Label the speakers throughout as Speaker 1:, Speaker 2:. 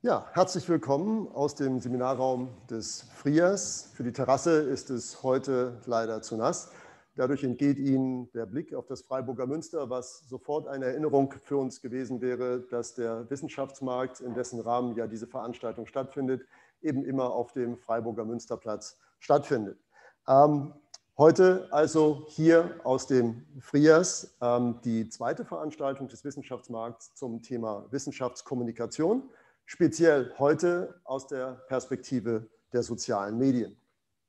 Speaker 1: Ja, herzlich willkommen aus dem Seminarraum des FRIAS. Für die Terrasse ist es heute leider zu nass. Dadurch entgeht Ihnen der Blick auf das Freiburger Münster, was sofort eine Erinnerung für uns gewesen wäre, dass der Wissenschaftsmarkt, in dessen Rahmen ja diese Veranstaltung stattfindet, eben immer auf dem Freiburger Münsterplatz stattfindet. Heute also hier aus dem FRIAS die zweite Veranstaltung des Wissenschaftsmarkts zum Thema Wissenschaftskommunikation. Speziell heute aus der Perspektive der sozialen Medien.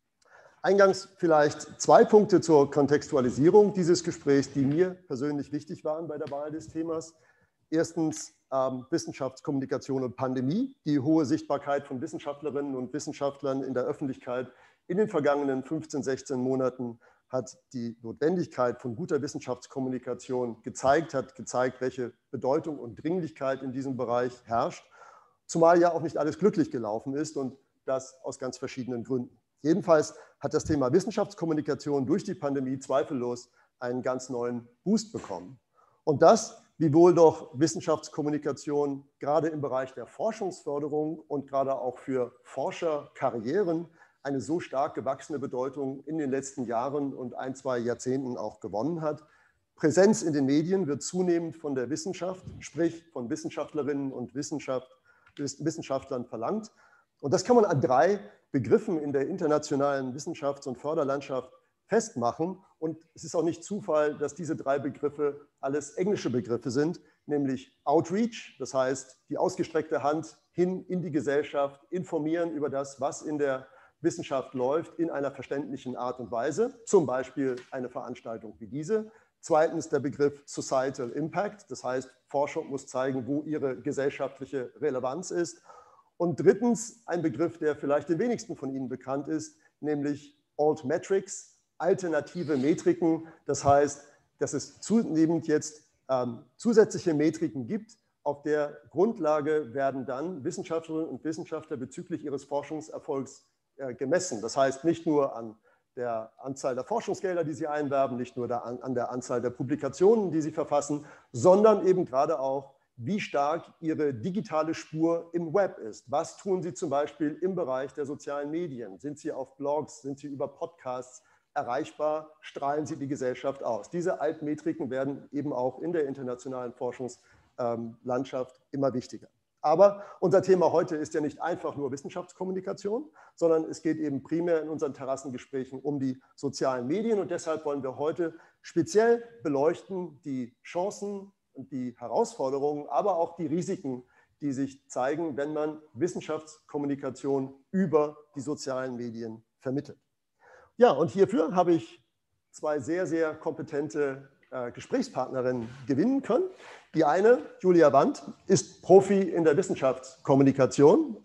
Speaker 1: Eingangs vielleicht zwei Punkte zur Kontextualisierung dieses Gesprächs, die mir persönlich wichtig waren bei der Wahl des Themas. Erstens Wissenschaftskommunikation und Pandemie, die hohe Sichtbarkeit von Wissenschaftlerinnen und Wissenschaftlern in der Öffentlichkeit in den vergangenen 15, 16 Monaten hat die Notwendigkeit von guter Wissenschaftskommunikation gezeigt, welche Bedeutung und Dringlichkeit in diesem Bereich herrscht. Zumal ja auch nicht alles glücklich gelaufen ist und das aus ganz verschiedenen Gründen. Jedenfalls hat das Thema Wissenschaftskommunikation durch die Pandemie zweifellos einen ganz neuen Boost bekommen. Und das, wiewohl doch Wissenschaftskommunikation gerade im Bereich der Forschungsförderung und gerade auch für Forscherkarrieren eine so stark gewachsene Bedeutung in den letzten Jahren und ein, zwei Jahrzehnten auch gewonnen hat. Präsenz in den Medien wird zunehmend von der Wissenschaft, sprich von Wissenschaftlerinnen und Wissenschaftlern verlangt. Und das kann man an drei Begriffen in der internationalen Wissenschafts- und Förderlandschaft festmachen. Und es ist auch nicht Zufall, dass diese drei Begriffe alles englische Begriffe sind, nämlich Outreach, das heißt die ausgestreckte Hand hin in die Gesellschaft, informieren über das, was in der Wissenschaft läuft, in einer verständlichen Art und Weise, zum Beispiel eine Veranstaltung wie diese. Zweitens der Begriff Societal Impact, das heißt, Forschung muss zeigen, wo ihre gesellschaftliche Relevanz ist. Und drittens ein Begriff, der vielleicht den wenigsten von Ihnen bekannt ist, nämlich Altmetrics, alternative Metriken. Das heißt, dass es zunehmend jetzt zusätzliche Metriken gibt, auf der Grundlage werden dann Wissenschaftlerinnen und Wissenschaftler bezüglich ihres Forschungserfolgs gemessen. Das heißt, nicht nur an der Anzahl der Forschungsgelder, die sie einwerben, nicht nur an der Anzahl der Publikationen, die sie verfassen, sondern eben gerade auch, wie stark ihre digitale Spur im Web ist. Was tun sie zum Beispiel im Bereich der sozialen Medien? Sind sie auf Blogs, sind sie über Podcasts erreichbar? Strahlen sie die Gesellschaft aus? Diese Altmetriken werden eben auch in der internationalen Forschungslandschaft immer wichtiger. Aber unser Thema heute ist ja nicht einfach nur Wissenschaftskommunikation, sondern es geht eben primär in unseren Terrassengesprächen um die sozialen Medien. Und deshalb wollen wir heute speziell beleuchten die Chancen und die Herausforderungen, aber auch die Risiken, die sich zeigen, wenn man Wissenschaftskommunikation über die sozialen Medien vermittelt. Ja, und hierfür habe ich zwei sehr, sehr kompetente Gesprächspartnerinnen gewinnen können. Die eine, Julia Wandt, ist Profi in der Wissenschaftskommunikation.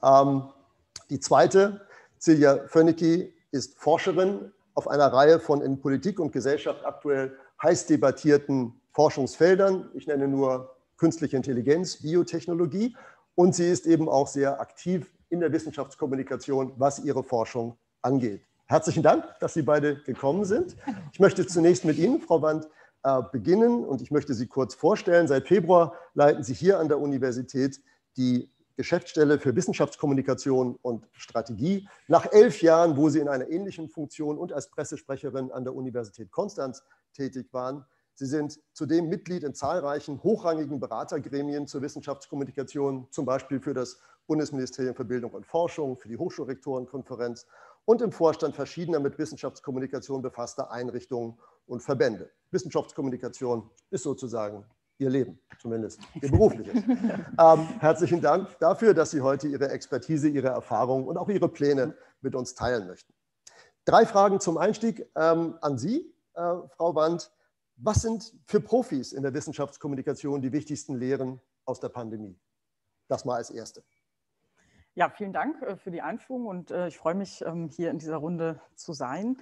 Speaker 1: Die zweite, Silja Fönicki, ist Forscherin auf einer Reihe von in Politik und Gesellschaft aktuell heiß debattierten Forschungsfeldern. Ich nenne nur künstliche Intelligenz, Biotechnologie. Und sie ist eben auch sehr aktiv in der Wissenschaftskommunikation, was ihre Forschung angeht. Herzlichen Dank, dass Sie beide gekommen sind. Ich möchte zunächst mit Ihnen, Frau Wandt, beginnen und ich möchte Sie kurz vorstellen. Seit Februar leiten Sie hier an der Universität die Geschäftsstelle für Wissenschaftskommunikation und Strategie. Nach 11 Jahren, wo Sie in einer ähnlichen Funktion und als Pressesprecherin an der Universität Konstanz tätig waren. Sie sind zudem Mitglied in zahlreichen hochrangigen Beratergremien zur Wissenschaftskommunikation, zum Beispiel für das Bundesministerium für Bildung und Forschung, für die Hochschulrektorenkonferenz und im Vorstand verschiedener mit Wissenschaftskommunikation befasster Einrichtungen und Verbände. Wissenschaftskommunikation ist sozusagen Ihr Leben, zumindest Ihr berufliches. Herzlichen Dank dafür, dass Sie heute Ihre Expertise, Ihre Erfahrungen und auch Ihre Pläne mit uns teilen möchten. 3 Fragen zum Einstieg an Sie, Frau Wandt. Was sind für Profis in der Wissenschaftskommunikation die wichtigsten Lehren aus der Pandemie? Das mal als Erste.
Speaker 2: Ja, vielen Dank für die Einführung und ich freue mich, hier in dieser Runde zu sein.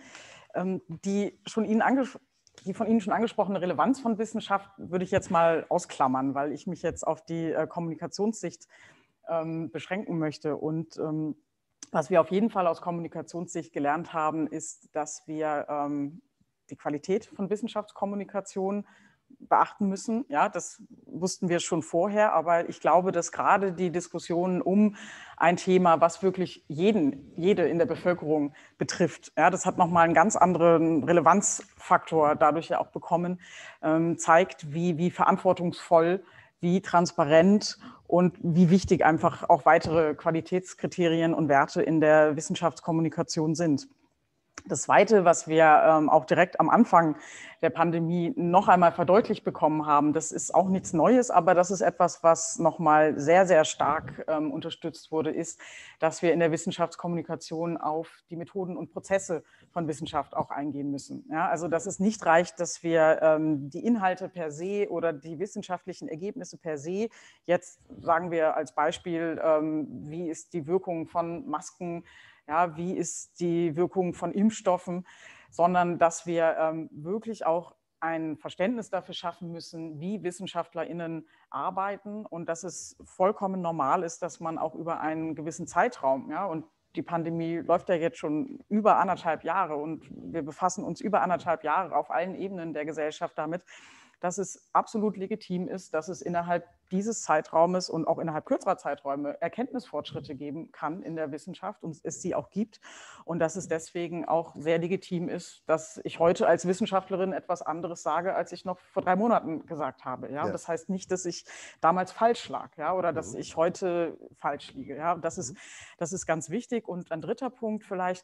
Speaker 2: Die von Ihnen schon angesprochene Relevanz von Wissenschaft würde ich jetzt mal ausklammern, weil ich mich jetzt auf die Kommunikationssicht beschränken möchte. Und was wir auf jeden Fall aus Kommunikationssicht gelernt haben, ist, dass wir die Qualität von Wissenschaftskommunikation beachten müssen. Ja, das wussten wir schon vorher, aber ich glaube, dass gerade die Diskussion um ein Thema, was wirklich jede in der Bevölkerung betrifft, ja, das hat nochmal einen ganz anderen Relevanzfaktor dadurch ja auch bekommen, zeigt, wie verantwortungsvoll, wie transparent und wie wichtig einfach auch weitere Qualitätskriterien und Werte in der Wissenschaftskommunikation sind. Das Zweite, was wir auch direkt am Anfang der Pandemie noch einmal verdeutlicht bekommen haben, das ist auch nichts Neues, aber das ist etwas, was nochmal sehr, sehr stark unterstützt wurde, ist, dass wir in der Wissenschaftskommunikation auf die Methoden und Prozesse von Wissenschaft auch eingehen müssen. Ja, also dass es nicht reicht, dass wir die Inhalte per se oder die wissenschaftlichen Ergebnisse per se, jetzt sagen wir als Beispiel, wie ist die Wirkung von Masken, ja, wie ist die Wirkung von Impfstoffen, sondern dass wir wirklich auch ein Verständnis dafür schaffen müssen, wie WissenschaftlerInnen arbeiten und dass es vollkommen normal ist, dass man auch über einen gewissen Zeitraum, ja, und die Pandemie läuft ja jetzt schon über 1,5 Jahre und wir befassen uns über 1,5 Jahre auf allen Ebenen der Gesellschaft damit, dass es absolut legitim ist, dass es innerhalb dieses Zeitraumes und auch innerhalb kürzerer Zeiträume Erkenntnisfortschritte geben kann in der Wissenschaft und es sie auch gibt und dass es deswegen auch sehr legitim ist, dass ich heute als Wissenschaftlerin etwas anderes sage, als ich noch vor 3 Monaten gesagt habe. Ja? Ja. Das heißt nicht, dass ich damals falsch lag, ja? Oder dass ich heute falsch liege. Ja? Das ist ganz wichtig. Und ein dritter Punkt vielleicht,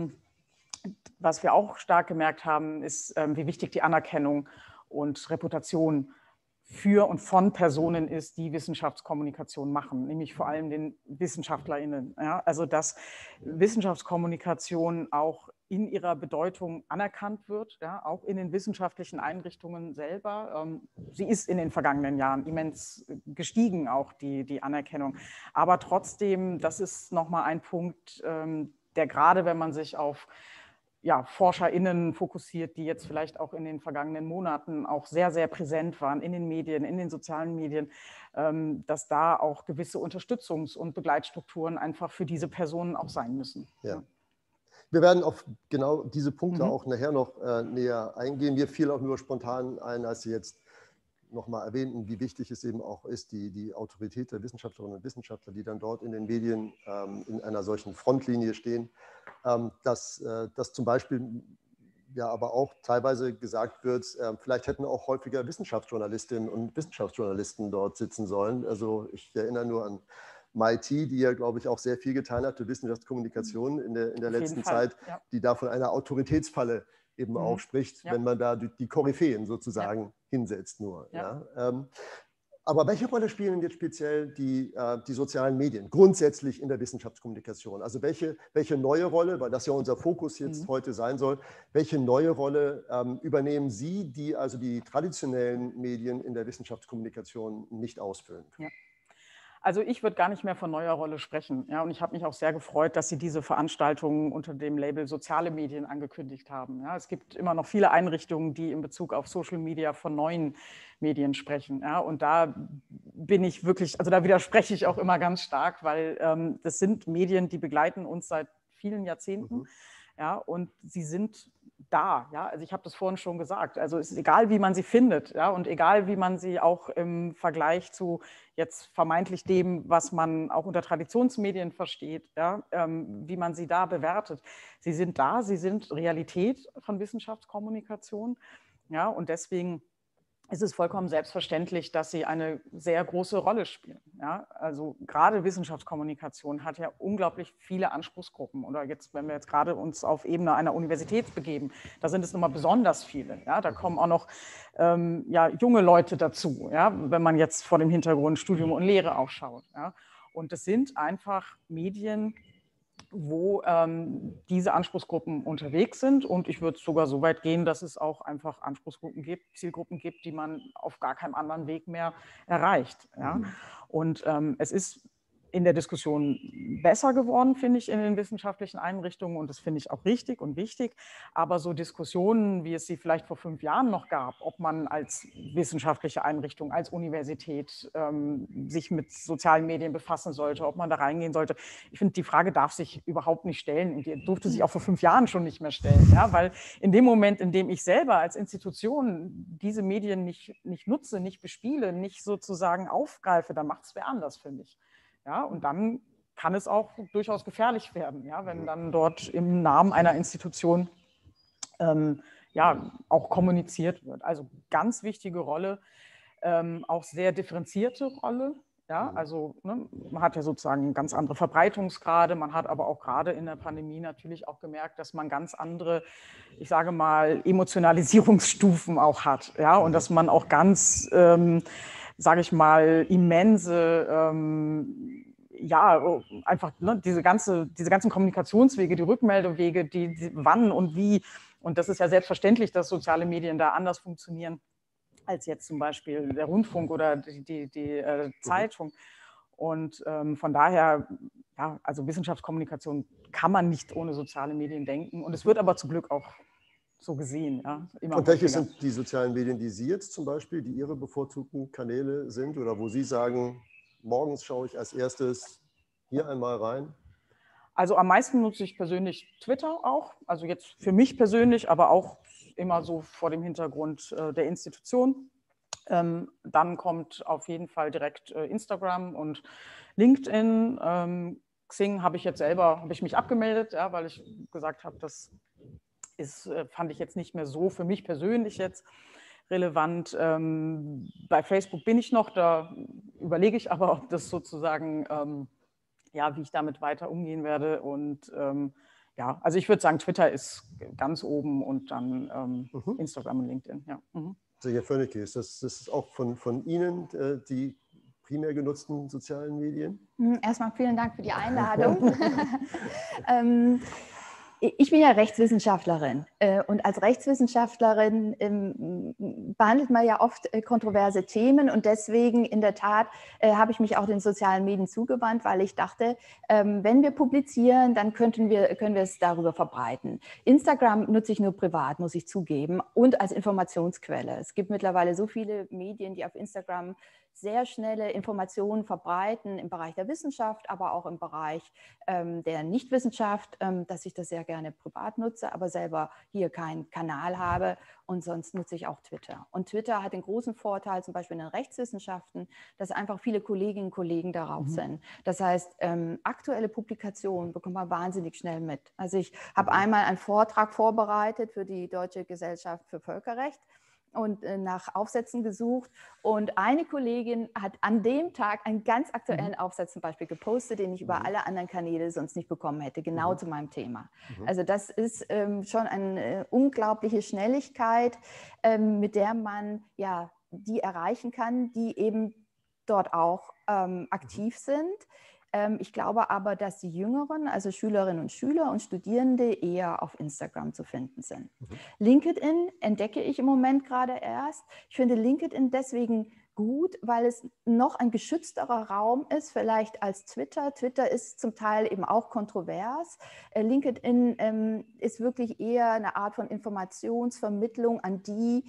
Speaker 2: was wir auch stark gemerkt haben, ist, wie wichtig die Anerkennung und Reputation für und von Personen ist, die Wissenschaftskommunikation machen, nämlich vor allem den WissenschaftlerInnen. Ja? Also dass Wissenschaftskommunikation auch in ihrer Bedeutung anerkannt wird, ja? Auch in den wissenschaftlichen Einrichtungen selber. Sie ist in den vergangenen Jahren immens gestiegen, auch die Anerkennung. Aber trotzdem, das ist nochmal ein Punkt, der gerade, wenn man sich auf ForscherInnen fokussiert, die jetzt vielleicht auch in den vergangenen Monaten auch sehr, sehr präsent waren in den Medien, in den sozialen Medien, dass da auch gewisse Unterstützungs- und Begleitstrukturen einfach für diese Personen auch sein müssen.
Speaker 1: Ja. Wir werden auf genau diese Punkte auch nachher noch näher eingehen. Mir fiel auch nur spontan ein, als Sie jetzt nochmal erwähnten, wie wichtig es eben auch ist, die Autorität der Wissenschaftlerinnen und Wissenschaftler, die dann dort in den Medien in einer solchen Frontlinie stehen, dass zum Beispiel ja aber auch teilweise gesagt wird, vielleicht hätten auch häufiger Wissenschaftsjournalistinnen und Wissenschaftsjournalisten dort sitzen sollen. Also ich erinnere nur an MIT, die ja, glaube ich, auch sehr viel getan hat für Wissenschaftskommunikation in der letzten Zeit, die da von einer Autoritätsfalle eben auch spricht, wenn man da die Koryphäen sozusagen hinsetzt nur. Ja. Aber welche Rolle spielen jetzt speziell die sozialen Medien grundsätzlich in der Wissenschaftskommunikation? Also welche neue Rolle, weil das ja unser Fokus jetzt heute sein soll, welche neue Rolle übernehmen Sie, die also die traditionellen Medien in der Wissenschaftskommunikation nicht ausfüllen?
Speaker 2: Ja. Also ich würde gar nicht mehr von neuer Rolle sprechen. Ja, und ich habe mich auch sehr gefreut, dass Sie diese Veranstaltungen unter dem Label soziale Medien angekündigt haben. Ja, es gibt immer noch viele Einrichtungen, die in Bezug auf Social Media von neuen Medien sprechen. Ja, und da bin ich wirklich, also da widerspreche ich auch immer ganz stark, weil das sind Medien, die begleiten uns seit vielen Jahrzehnten. Ja, und sie sind da, ja, also ich habe das vorhin schon gesagt, also es ist egal, wie man sie findet, ja, und egal, wie man sie auch im Vergleich zu jetzt vermeintlich dem, was man auch unter Traditionsmedien versteht, ja, wie man sie da bewertet. Sie sind da, sie sind Realität von Wissenschaftskommunikation, ja, und deswegen ist es vollkommen selbstverständlich, dass sie eine sehr große Rolle spielen. Ja? Also gerade Wissenschaftskommunikation hat ja unglaublich viele Anspruchsgruppen. Oder jetzt, wenn wir jetzt gerade uns auf Ebene einer Universität begeben, da sind es nochmal besonders viele. Ja? Da kommen auch noch junge Leute dazu, ja? Wenn man jetzt vor dem Hintergrund Studium und Lehre auch schaut. Ja? Und das sind einfach Medien, wo diese Anspruchsgruppen unterwegs sind. Und ich würde sogar so weit gehen, dass es auch einfach Anspruchsgruppen gibt, Zielgruppen gibt, die man auf gar keinem anderen Weg mehr erreicht. Ja? Und es ist in der Diskussion besser geworden, finde ich, in den wissenschaftlichen Einrichtungen, und das finde ich auch richtig und wichtig. Aber so Diskussionen, wie es sie vielleicht vor 5 Jahren noch gab, ob man als wissenschaftliche Einrichtung, als Universität sich mit sozialen Medien befassen sollte, ob man da reingehen sollte, ich finde, die Frage darf sich überhaupt nicht stellen, und die durfte sich auch vor 5 Jahren schon nicht mehr stellen. Ja? Weil in dem Moment, in dem ich selber als Institution diese Medien nicht nutze, nicht bespiele, nicht sozusagen aufgreife, dann macht es wer anders für mich. Ja, und dann kann es auch durchaus gefährlich werden, ja, wenn dann dort im Namen einer Institution ja, auch kommuniziert wird. Also ganz wichtige Rolle, auch sehr differenzierte Rolle. Ja, also ne, man hat ja sozusagen ganz andere Verbreitungsgrade, man hat aber auch gerade in der Pandemie natürlich auch gemerkt, dass man ganz andere, ich sage mal, Emotionalisierungsstufen auch hat. Ja, und dass man auch ganz sage ich mal, immense, ja, einfach ne, diese ganzen Kommunikationswege, die Rückmeldewege, die wann und wie. Und das ist ja selbstverständlich, dass soziale Medien da anders funktionieren als jetzt zum Beispiel der Rundfunk oder die Zeitung. Und von daher, ja, also Wissenschaftskommunikation kann man nicht ohne soziale Medien denken. Und es wird aber zum Glück auch so gesehen. Ja, immer
Speaker 1: und welche
Speaker 2: häufiger.
Speaker 1: sind die sozialen Medien, die Sie jetzt zum Beispiel, die Ihre bevorzugten Kanäle sind oder wo Sie sagen, morgens schaue ich als erstes hier einmal rein?
Speaker 2: Also am meisten nutze ich persönlich Twitter auch, also jetzt für mich persönlich, aber auch immer so vor dem Hintergrund der Institution. Dann kommt auf jeden Fall direkt Instagram und LinkedIn. Xing habe ich jetzt selber, habe ich mich abgemeldet, ja, weil ich gesagt habe, das ist, fand ich jetzt nicht mehr so für mich persönlich jetzt relevant. Bei Facebook bin ich noch, da überlege ich aber, ob das sozusagen, ja, wie ich damit weiter umgehen werde. Und ja, also ich würde sagen, Twitter ist ganz oben und dann Instagram und LinkedIn. Ja.
Speaker 1: Herr Fönnecke, ist das auch von Ihnen die primär genutzten sozialen Medien?
Speaker 3: Erstmal vielen Dank für die Einladung. Ich bin ja Rechtswissenschaftlerin und als Rechtswissenschaftlerin behandelt man ja oft kontroverse Themen, und deswegen in der Tat habe ich mich auch den sozialen Medien zugewandt, weil ich dachte, wenn wir publizieren, dann können wir es darüber verbreiten. Instagram nutze ich nur privat, muss ich zugeben, und als Informationsquelle. Es gibt mittlerweile so viele Medien, die auf Instagram sehr schnelle Informationen verbreiten im Bereich der Wissenschaft, aber auch im Bereich der Nichtwissenschaft, dass ich das sehr gerne privat nutze, aber selber hier keinen Kanal habe, und sonst nutze ich auch Twitter. Und Twitter hat den großen Vorteil, zum Beispiel in den Rechtswissenschaften, dass einfach viele Kolleginnen und Kollegen darauf sind. Das heißt, aktuelle Publikationen bekommt man wahnsinnig schnell mit. Also ich habe einmal einen Vortrag vorbereitet für die Deutsche Gesellschaft für Völkerrecht und nach Aufsätzen gesucht, und eine Kollegin hat an dem Tag einen ganz aktuellen Aufsatz zum Beispiel gepostet, den ich über alle anderen Kanäle sonst nicht bekommen hätte, genau zu meinem Thema. Also das ist schon eine unglaubliche Schnelligkeit, mit der man ja die erreichen kann, die eben dort auch aktiv sind. Ich glaube aber, dass die Jüngeren, also Schülerinnen und Schüler und Studierende, eher auf Instagram zu finden sind. LinkedIn entdecke ich im Moment gerade erst. Ich finde LinkedIn deswegen gut, weil es noch ein geschützterer Raum ist, vielleicht als Twitter. Twitter ist zum Teil eben auch kontrovers. LinkedIn ist wirklich eher eine Art von Informationsvermittlung an die,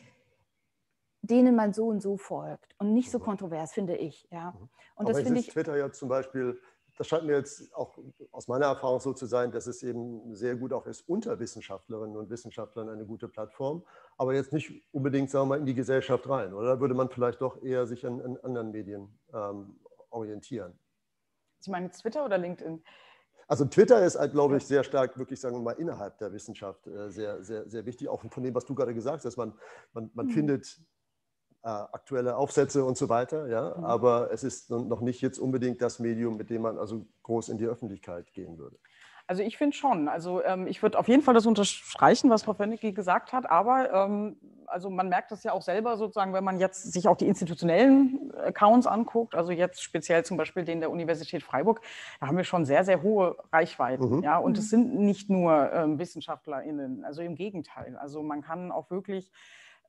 Speaker 3: denen man so und so folgt, und nicht so kontrovers, finde ich. Ja. Und
Speaker 1: aber
Speaker 3: das finde ich.
Speaker 1: Twitter ja zum Beispiel, das scheint mir jetzt auch aus meiner Erfahrung so zu sein, dass es eben sehr gut auch ist, unter Wissenschaftlerinnen und Wissenschaftlern eine gute Plattform, aber jetzt nicht unbedingt, sagen wir mal, in die Gesellschaft rein. Oder da würde man vielleicht doch eher sich an anderen Medien orientieren?
Speaker 2: Sie meinen jetzt Twitter oder LinkedIn?
Speaker 1: Also Twitter ist, halt, glaube ich, sehr stark, wirklich, sagen wir mal, innerhalb der Wissenschaft sehr, sehr, sehr wichtig, auch von dem, was du gerade gesagt hast. Man findet aktuelle Aufsätze und so weiter, ja, aber es ist noch nicht jetzt unbedingt das Medium, mit dem man also groß in die Öffentlichkeit gehen würde.
Speaker 2: Also ich finde schon, also ich würde auf jeden Fall das unterstreichen, was Frau Fönnecke gesagt hat, aber also man merkt das ja auch selber sozusagen, wenn man jetzt sich auch die institutionellen Accounts anguckt, also jetzt speziell zum Beispiel den der Universität Freiburg, da haben wir schon sehr, sehr hohe Reichweiten, ja, und es sind nicht nur WissenschaftlerInnen, also im Gegenteil, also man kann auch wirklich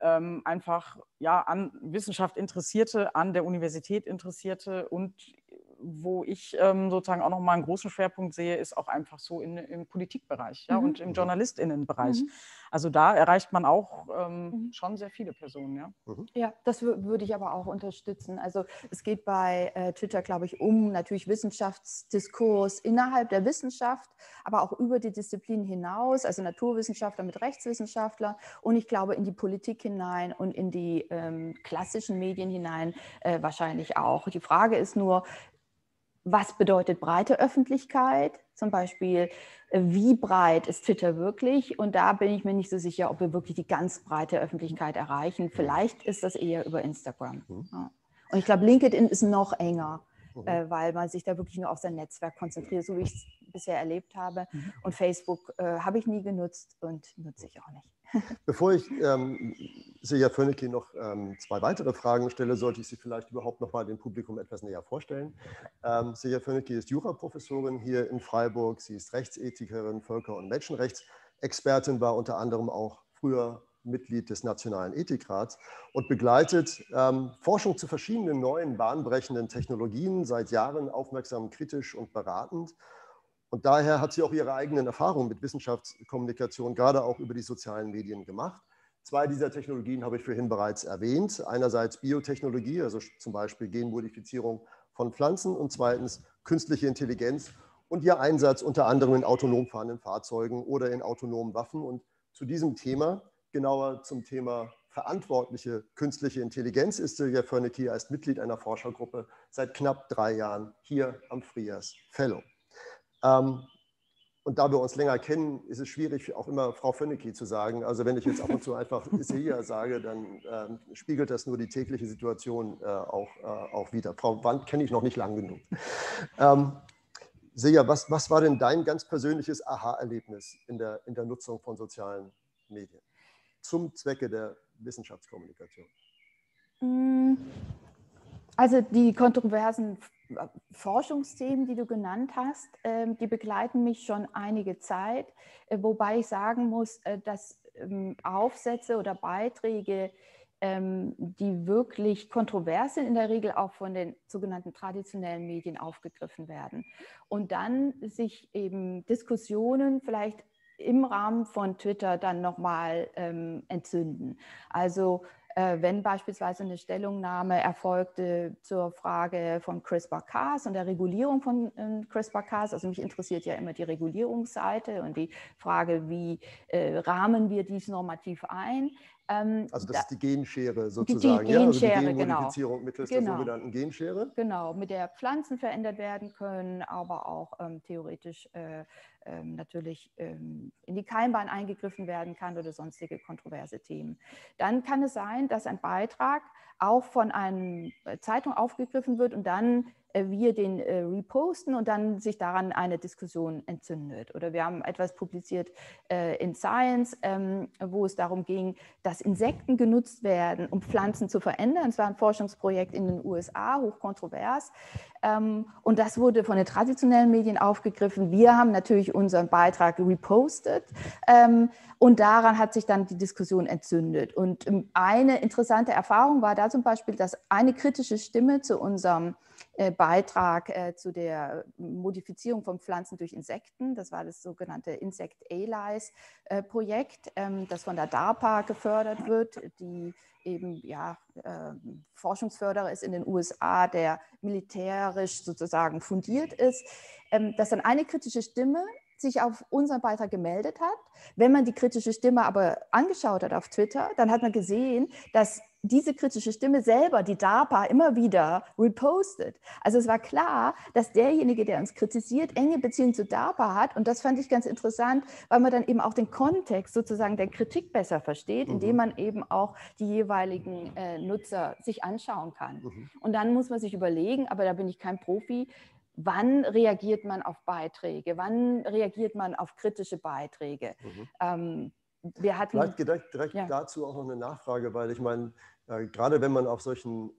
Speaker 2: einfach ja, an Wissenschaft Interessierte, an der Universität Interessierte und wo ich sozusagen auch nochmal einen großen Schwerpunkt sehe, ist auch einfach so im Politikbereich, ja, und im JournalistInnenbereich. Also da erreicht man auch schon sehr viele Personen. Ja,
Speaker 3: ja, das würde ich aber auch unterstützen. Also es geht bei Twitter, glaube ich, um natürlich Wissenschaftsdiskurs innerhalb der Wissenschaft, aber auch über die Disziplin hinaus, also Naturwissenschaftler mit Rechtswissenschaftler und ich glaube in die Politik hinein und in die klassischen Medien hinein wahrscheinlich auch. Die Frage ist nur, was bedeutet breite Öffentlichkeit? Zum Beispiel, wie breit ist Twitter wirklich? Und da bin ich mir nicht so sicher, ob wir wirklich die ganz breite Öffentlichkeit erreichen. Vielleicht ist das eher über Instagram. Ja. Und ich glaube, LinkedIn ist noch enger, weil man sich da wirklich nur auf sein Netzwerk konzentriert, so wie ich es bisher erlebt habe. Und Facebook habe ich nie genutzt und nutze ich auch nicht.
Speaker 1: Bevor ich Silja Fönicki noch zwei weitere Fragen stelle, sollte ich Sie vielleicht überhaupt noch mal dem Publikum etwas näher vorstellen. Silja Fönicki ist Juraprofessorin hier in Freiburg. Sie ist Rechtsethikerin, Völker- und Menschenrechtsexpertin, war unter anderem auch früher Mitglied des Nationalen Ethikrats und begleitet Forschung zu verschiedenen neuen, bahnbrechenden Technologien seit Jahren aufmerksam, kritisch und beratend. Und daher hat sie auch ihre eigenen Erfahrungen mit Wissenschaftskommunikation, gerade auch über die sozialen Medien gemacht. Zwei dieser Technologien habe ich vorhin bereits erwähnt. Einerseits Biotechnologie, also zum Beispiel Genmodifizierung von Pflanzen, und zweitens künstliche Intelligenz und ihr Einsatz unter anderem in autonom fahrenden Fahrzeugen oder in autonomen Waffen. Und zu diesem Thema, genauer zum Thema verantwortliche künstliche Intelligenz, ist Silja Fönicki als Mitglied einer Forschergruppe seit knapp 3 Jahren hier am FRIAS Fellow. Und da wir uns länger kennen, ist es schwierig, auch immer Frau Fönicki zu sagen. Also wenn ich jetzt ab und zu einfach Silja sage, dann spiegelt das nur die tägliche Situation auch wieder. Frau Wandt kenne ich noch nicht lang genug. Silja, was war denn dein ganz persönliches Aha-Erlebnis in der Nutzung von sozialen Medien zum Zwecke der Wissenschaftskommunikation?
Speaker 3: Also die kontroversen Forschungsthemen, die du genannt hast, die begleiten mich schon einige Zeit, wobei ich sagen muss, dass Aufsätze oder Beiträge, die wirklich kontrovers sind, in der Regel auch von den sogenannten traditionellen Medien aufgegriffen werden. Und dann sich eben Diskussionen vielleicht im Rahmen von Twitter dann nochmal entzünden. Also wenn beispielsweise eine Stellungnahme erfolgte zur Frage von CRISPR-Cas und der Regulierung von CRISPR-Cas, also mich interessiert ja immer die Regulierungsseite und die Frage, wie rahmen wir dies normativ ein.
Speaker 1: Also das ist die Genschere sozusagen,
Speaker 3: die Genschere,
Speaker 1: also die Genmodifizierung mittels der sogenannten Genschere.
Speaker 3: Genau, mit der Pflanzen verändert werden können, aber auch theoretisch natürlich in die Keimbahn eingegriffen werden kann oder sonstige kontroverse Themen. Dann kann es sein, dass ein Beitrag auch von einer Zeitung aufgegriffen wird und dann wir den reposten und dann sich daran eine Diskussion entzündet. Oder wir haben etwas publiziert in Science, wo es darum ging, dass Insekten genutzt werden, um Pflanzen zu verändern. Es war ein Forschungsprojekt in den USA, hochkontrovers. Und das wurde von den traditionellen Medien aufgegriffen. Wir haben natürlich unseren Beitrag repostet und daran hat sich dann die Diskussion entzündet. Und eine interessante Erfahrung war da zum Beispiel, dass eine kritische Stimme zu unserem Beitrag zu der Modifizierung von Pflanzen durch Insekten, das war das sogenannte Insect Allies Projekt, das von der DARPA gefördert wird, die eben Forschungsförderer ist in den USA, der militärisch sozusagen fundiert ist, dass dann eine kritische Stimme sich auf unseren Beitrag gemeldet hat. Wenn man die kritische Stimme aber angeschaut hat auf Twitter, dann hat man gesehen, dass diese kritische Stimme selber, die DARPA, immer wieder repostet. Also es war klar, dass derjenige, der uns kritisiert, enge Beziehungen zu DARPA hat. Und das fand ich ganz interessant, weil man dann eben auch den Kontext sozusagen der Kritik besser versteht, indem man eben auch die jeweiligen Nutzer sich anschauen kann. Und dann muss man sich überlegen, aber da bin ich kein Profi, wann reagiert man auf Beiträge, wann reagiert man auf kritische Beiträge. Wir hatten,
Speaker 1: vielleicht direkt dazu auch noch eine Nachfrage, weil ich meine, gerade wenn man auf solchen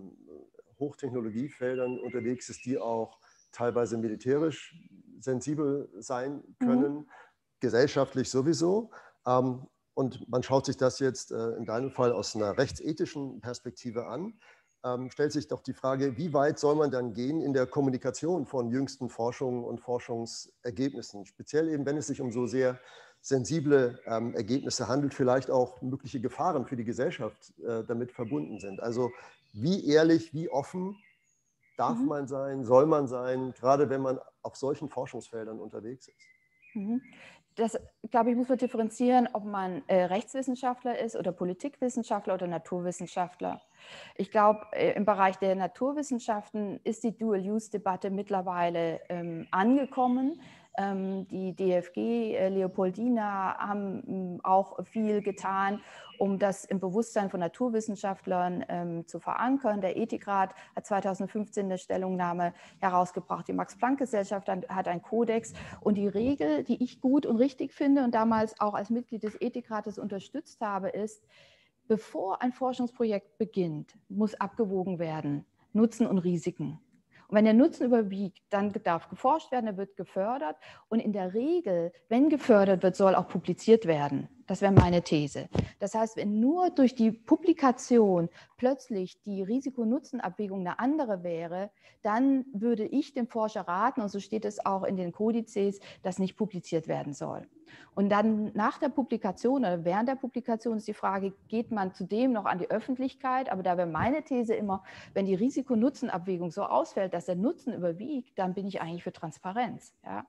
Speaker 1: Hochtechnologiefeldern unterwegs ist, die auch teilweise militärisch sensibel sein können, gesellschaftlich sowieso. Und man schaut sich das jetzt in deinem Fall aus einer rechtsethischen Perspektive an. stellt sich doch die Frage, wie weit soll man dann gehen in der Kommunikation von jüngsten Forschungen und Forschungsergebnissen, speziell eben, wenn es sich um so sehr sensible Ergebnisse handelt, vielleicht auch mögliche Gefahren für die Gesellschaft damit verbunden sind. Also wie ehrlich, wie offen darf man sein, soll man sein, gerade wenn man auf solchen Forschungsfeldern unterwegs ist?
Speaker 3: Das, glaube ich, muss man differenzieren, ob man Rechtswissenschaftler ist oder Politikwissenschaftler oder Naturwissenschaftler. Ich glaube, im Bereich der Naturwissenschaften ist die Dual-Use-Debatte mittlerweile angekommen. Die DFG, Leopoldina haben auch viel getan, um das im Bewusstsein von Naturwissenschaftlern zu verankern. Der Ethikrat hat 2015 eine Stellungnahme herausgebracht. Die Max-Planck-Gesellschaft hat einen Kodex. Und die Regel, die ich gut und richtig finde und damals auch als Mitglied des Ethikrates unterstützt habe, ist, bevor ein Forschungsprojekt beginnt, muss abgewogen werden, Nutzen und Risiken. Und wenn der Nutzen überwiegt, dann darf geforscht werden, er wird gefördert. Und in der Regel, wenn gefördert wird, soll auch publiziert werden. Das wäre meine These. Das heißt, wenn nur durch die Publikation plötzlich die Risiko-Nutzen-Abwägung eine andere wäre, dann würde ich dem Forscher raten, und so steht es auch in den Kodizes, dass nicht publiziert werden soll. Und dann nach der Publikation oder während der Publikation ist die Frage, geht man zudem noch an die Öffentlichkeit? Aber da wäre meine These immer, wenn die Risiko-Nutzen-Abwägung so ausfällt, dass der Nutzen überwiegt, dann bin ich eigentlich für Transparenz. Ja?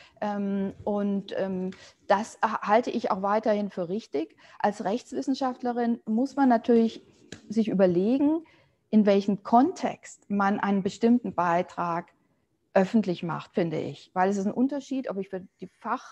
Speaker 3: Das halte ich auch weiterhin für richtig. Als Rechtswissenschaftlerin muss man natürlich sich überlegen, in welchem Kontext man einen bestimmten Beitrag öffentlich macht, finde ich. Weil es ist ein Unterschied, ob ich für die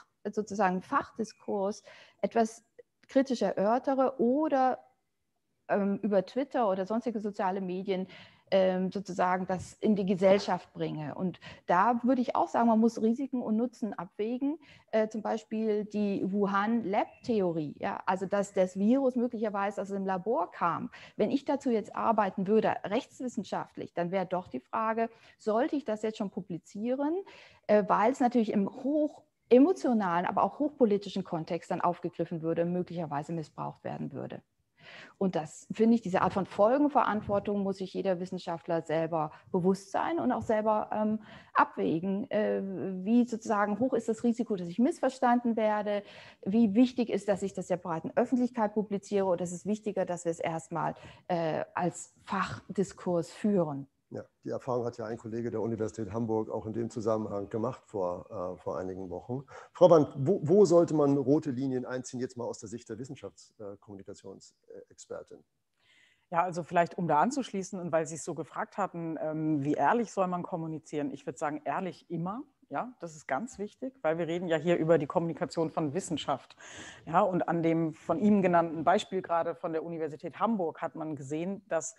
Speaker 3: Fachdiskurs etwas kritisch erörtere oder über Twitter oder sonstige soziale Medien sozusagen das in die Gesellschaft bringe. Und da würde ich auch sagen, man muss Risiken und Nutzen abwägen. Zum Beispiel die Wuhan-Lab-Theorie, ja, also dass das Virus möglicherweise aus dem Labor kam. Wenn ich dazu jetzt arbeiten würde, rechtswissenschaftlich, dann wäre doch die Frage, sollte ich das jetzt schon publizieren, weil es natürlich im hochemotionalen, aber auch hochpolitischen Kontext dann aufgegriffen würde, möglicherweise missbraucht werden würde. Und das finde ich, diese Art von Folgenverantwortung muss sich jeder Wissenschaftler selber bewusst sein und auch selber abwägen, wie sozusagen hoch ist das Risiko, dass ich missverstanden werde, wie wichtig ist, dass ich das der breiten Öffentlichkeit publiziere oder ist es wichtiger, dass wir es erstmal als Fachdiskurs führen.
Speaker 1: Ja, die Erfahrung hat ja ein Kollege der Universität Hamburg auch in dem Zusammenhang gemacht vor einigen Wochen. Frau Band, wo sollte man rote Linien einziehen, jetzt mal aus der Sicht der Wissenschaftskommunikationsexpertin?
Speaker 2: Ja, also vielleicht, um da anzuschließen und weil Sie es so gefragt hatten, wie ehrlich soll man kommunizieren? Ich würde sagen, ehrlich immer. Ja, das ist ganz wichtig, weil wir reden ja hier über die Kommunikation von Wissenschaft. Ja, und an dem von Ihnen genannten Beispiel gerade von der Universität Hamburg hat man gesehen, dass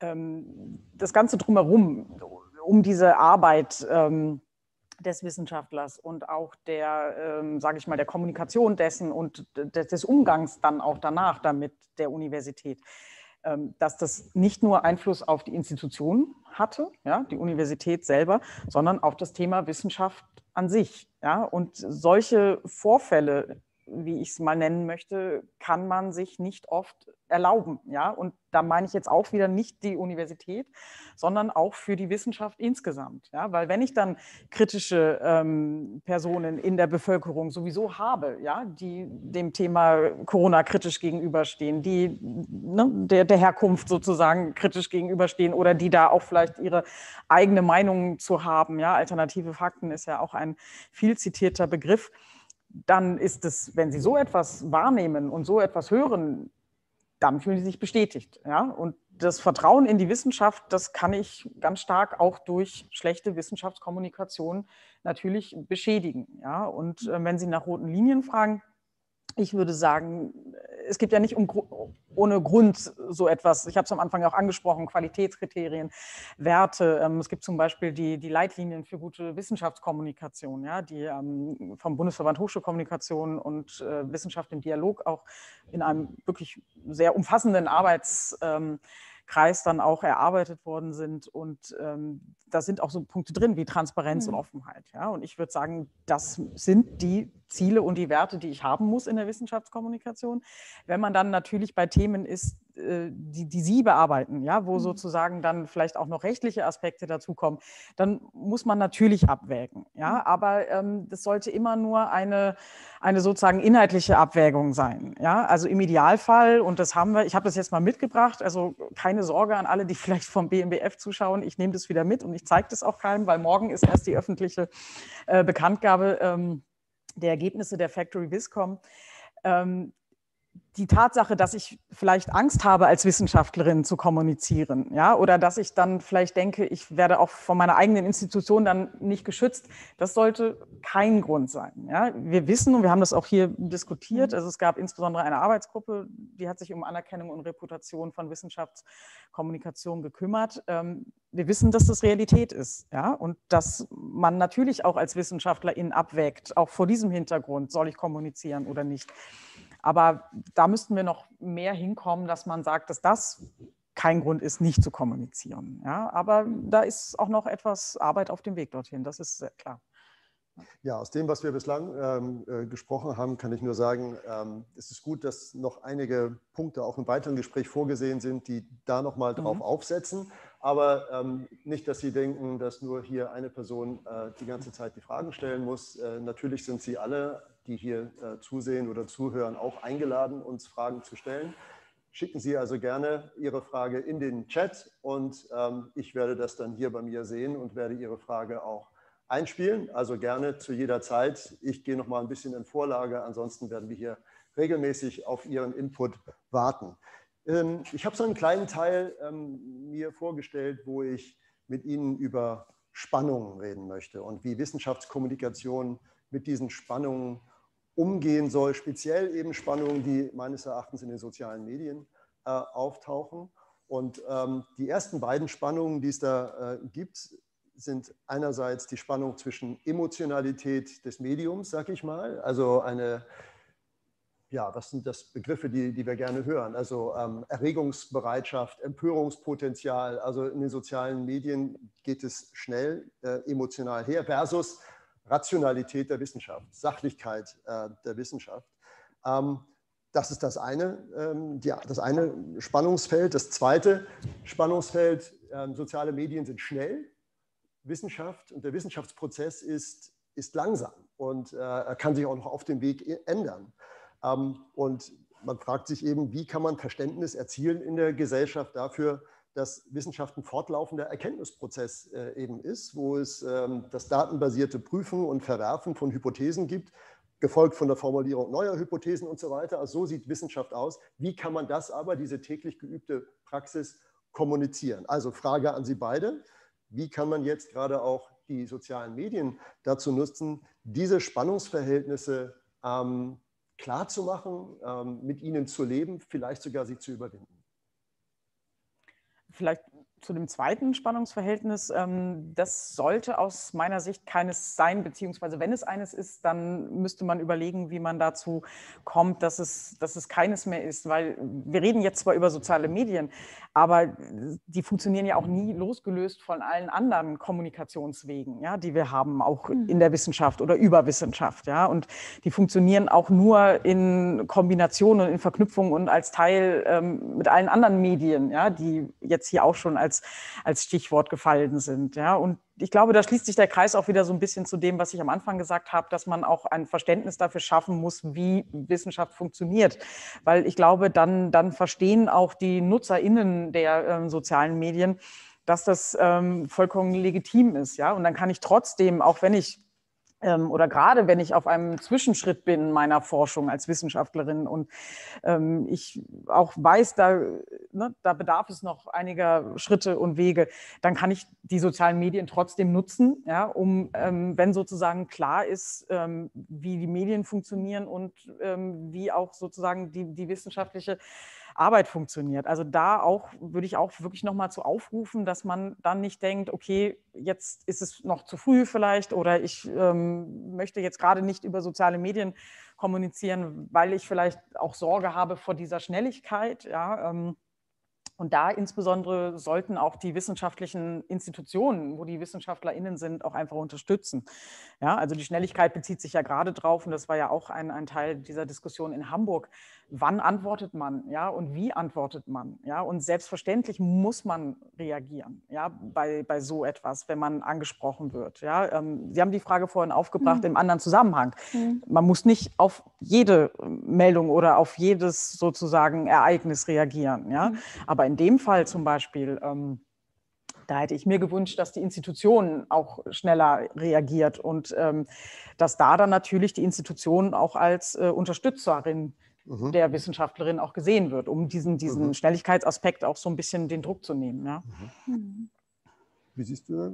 Speaker 2: das Ganze drumherum, um diese Arbeit des Wissenschaftlers und auch der, sage ich mal, der Kommunikation dessen und des Umgangs dann auch danach damit der Universität, dass das nicht nur Einfluss auf die Institution hatte, ja, die Universität selber, sondern auf das Thema Wissenschaft an sich. Ja, und solche Vorfälle, wie ich es mal nennen möchte, kann man sich nicht oft erlauben. Ja? Und da meine ich jetzt auch wieder nicht die Universität, sondern auch für die Wissenschaft insgesamt. Ja? Weil wenn ich dann kritische Personen in der Bevölkerung sowieso habe, ja, die dem Thema Corona kritisch gegenüberstehen, die der Herkunft sozusagen kritisch gegenüberstehen oder die da auch vielleicht ihre eigene Meinung zu haben. Ja? Alternative Fakten ist ja auch ein viel zitierter Begriff. Dann ist es, wenn Sie so etwas wahrnehmen und so etwas hören, dann fühlen Sie sich bestätigt. Ja? Und das Vertrauen in die Wissenschaft, das kann ich ganz stark auch durch schlechte Wissenschaftskommunikation natürlich beschädigen. Ja? Und wenn Sie nach roten Linien fragen, ich würde sagen, es gibt ja nicht ohne Grund so etwas, ich habe es am Anfang auch angesprochen, Qualitätskriterien, Werte. Es gibt zum Beispiel die Leitlinien für gute Wissenschaftskommunikation, ja, die vom Bundesverband Hochschulkommunikation und Wissenschaft im Dialog auch in einem wirklich sehr umfassenden Arbeitskreis dann auch erarbeitet worden sind. Und da sind auch so Punkte drin wie Transparenz und Offenheit. Ja? Und ich würde sagen, das sind die Ziele und die Werte, die ich haben muss in der Wissenschaftskommunikation. Wenn man dann natürlich bei Themen ist, die Sie bearbeiten, ja, wo sozusagen dann vielleicht auch noch rechtliche Aspekte dazukommen, dann muss man natürlich abwägen. Ja, aber das sollte immer nur eine sozusagen inhaltliche Abwägung sein. Ja, also im Idealfall, und das haben wir, ich habe das jetzt mal mitgebracht, also keine Sorge an alle, die vielleicht vom BMBF zuschauen, ich nehme das wieder mit und ich zeige das auch keinem, weil morgen ist erst die öffentliche Bekanntgabe der Ergebnisse der Factory Viscom. Die Tatsache, dass ich vielleicht Angst habe, als Wissenschaftlerin zu kommunizieren, ja, oder dass ich dann vielleicht denke, ich werde auch von meiner eigenen Institution dann nicht geschützt, das sollte kein Grund sein. Ja. Wir wissen, und wir haben das auch hier diskutiert, also es gab insbesondere eine Arbeitsgruppe, die hat sich um Anerkennung und Reputation von Wissenschaftskommunikation gekümmert. Wir wissen, dass das Realität ist, ja, und dass man natürlich auch als Wissenschaftlerin abwägt, auch vor diesem Hintergrund, soll ich kommunizieren oder nicht. Aber da müssten wir noch mehr hinkommen, dass man sagt, dass das kein Grund ist, nicht zu kommunizieren. Ja, aber da ist auch noch etwas Arbeit auf dem Weg dorthin, das ist sehr klar.
Speaker 1: Ja, aus dem, was wir bislang gesprochen haben, kann ich nur sagen, es ist gut, dass noch einige Punkte auch im weiteren Gespräch vorgesehen sind, die da nochmal drauf aufsetzen. Aber nicht, dass Sie denken, dass nur hier eine Person die ganze Zeit die Fragen stellen muss. Natürlich sind Sie alle, die hier zusehen oder zuhören, auch eingeladen, uns Fragen zu stellen. Schicken Sie also gerne Ihre Frage in den Chat und ich werde das dann hier bei mir sehen und werde Ihre Frage auch einspielen. Also gerne zu jeder Zeit. Ich gehe noch mal ein bisschen in Vorlage, ansonsten werden wir hier regelmäßig auf Ihren Input warten. Ich habe so einen kleinen Teil mir vorgestellt, wo ich mit Ihnen über Spannungen reden möchte und wie Wissenschaftskommunikation mit diesen Spannungen umgehen soll, speziell eben Spannungen, die meines Erachtens in den sozialen Medien auftauchen. Und die ersten beiden Spannungen, die es da gibt, sind einerseits die Spannung zwischen Emotionalität des Mediums, sag ich mal, also eine, ja, was sind das Begriffe, die wir gerne hören, also Erregungsbereitschaft, Empörungspotenzial, also in den sozialen Medien geht es schnell emotional her, versus Rationalität der Wissenschaft, Sachlichkeit der Wissenschaft. Das ist das eine Spannungsfeld. Das zweite Spannungsfeld, soziale Medien sind schnell, Wissenschaft und der Wissenschaftsprozess ist langsam und er kann sich auch noch auf dem Weg ändern. Und man fragt sich eben, wie kann man Verständnis erzielen in der Gesellschaft dafür, dass Wissenschaft ein fortlaufender Erkenntnisprozess eben ist, wo es das datenbasierte Prüfen und Verwerfen von Hypothesen gibt, gefolgt von der Formulierung neuer Hypothesen und so weiter. Also so sieht Wissenschaft aus. Wie kann man das aber, diese täglich geübte Praxis, kommunizieren? Also Frage an Sie beide. Wie kann man jetzt gerade auch die sozialen Medien dazu nutzen, diese Spannungsverhältnisse klar zu machen, mit ihnen zu leben, vielleicht sogar sie zu überwinden?
Speaker 2: Vielleicht zu dem zweiten Spannungsverhältnis, das sollte aus meiner Sicht keines sein, beziehungsweise wenn es eines ist, dann müsste man überlegen, wie man dazu kommt, dass es keines mehr ist, weil wir reden jetzt zwar über soziale Medien, aber die funktionieren ja auch nie losgelöst von allen anderen Kommunikationswegen, ja, die wir haben, auch in der Wissenschaft oder über Wissenschaft, ja, und die funktionieren auch nur in Kombination und in Verknüpfung und als Teil mit allen anderen Medien, ja, die jetzt hier auch schon als Stichwort gefallen sind. Ja. Und ich glaube, da schließt sich der Kreis auch wieder so ein bisschen zu dem, was ich am Anfang gesagt habe, dass man auch ein Verständnis dafür schaffen muss, wie Wissenschaft funktioniert. Weil ich glaube, dann verstehen auch die NutzerInnen der sozialen Medien, dass das vollkommen legitim ist. Ja. Und dann kann ich trotzdem, auch wenn ich oder gerade wenn ich auf einem Zwischenschritt bin meiner Forschung als Wissenschaftlerin und ich auch weiß, da bedarf es noch einiger Schritte und Wege, dann kann ich die sozialen Medien trotzdem nutzen, ja, um, wenn sozusagen klar ist, wie die Medien funktionieren und wie auch sozusagen die wissenschaftliche Arbeit funktioniert. Also da auch würde ich auch wirklich nochmal zu aufrufen, dass man dann nicht denkt, okay, jetzt ist es noch zu früh vielleicht oder ich möchte jetzt gerade nicht über soziale Medien kommunizieren, weil ich vielleicht auch Sorge habe vor dieser Schnelligkeit. Ja, Und da insbesondere sollten auch die wissenschaftlichen Institutionen, wo die WissenschaftlerInnen sind, auch einfach unterstützen. Ja, also die Schnelligkeit bezieht sich ja gerade drauf, und das war ja auch ein Teil dieser Diskussion in Hamburg. Wann antwortet man, ja, und wie antwortet man? Ja, und selbstverständlich muss man reagieren, ja, bei so etwas, wenn man angesprochen wird. Ja. Sie haben die Frage vorhin aufgebracht im anderen Zusammenhang. Man muss nicht auf jede Meldung oder auf jedes sozusagen Ereignis reagieren. Ja. Aber in dem Fall zum Beispiel, da hätte ich mir gewünscht, dass die Institution auch schneller reagiert und dass da dann natürlich die Institution auch als Unterstützerin der Wissenschaftlerin auch gesehen wird, um diesen Schnelligkeitsaspekt auch so ein bisschen den Druck zu nehmen. Ja.
Speaker 1: Wie siehst du das?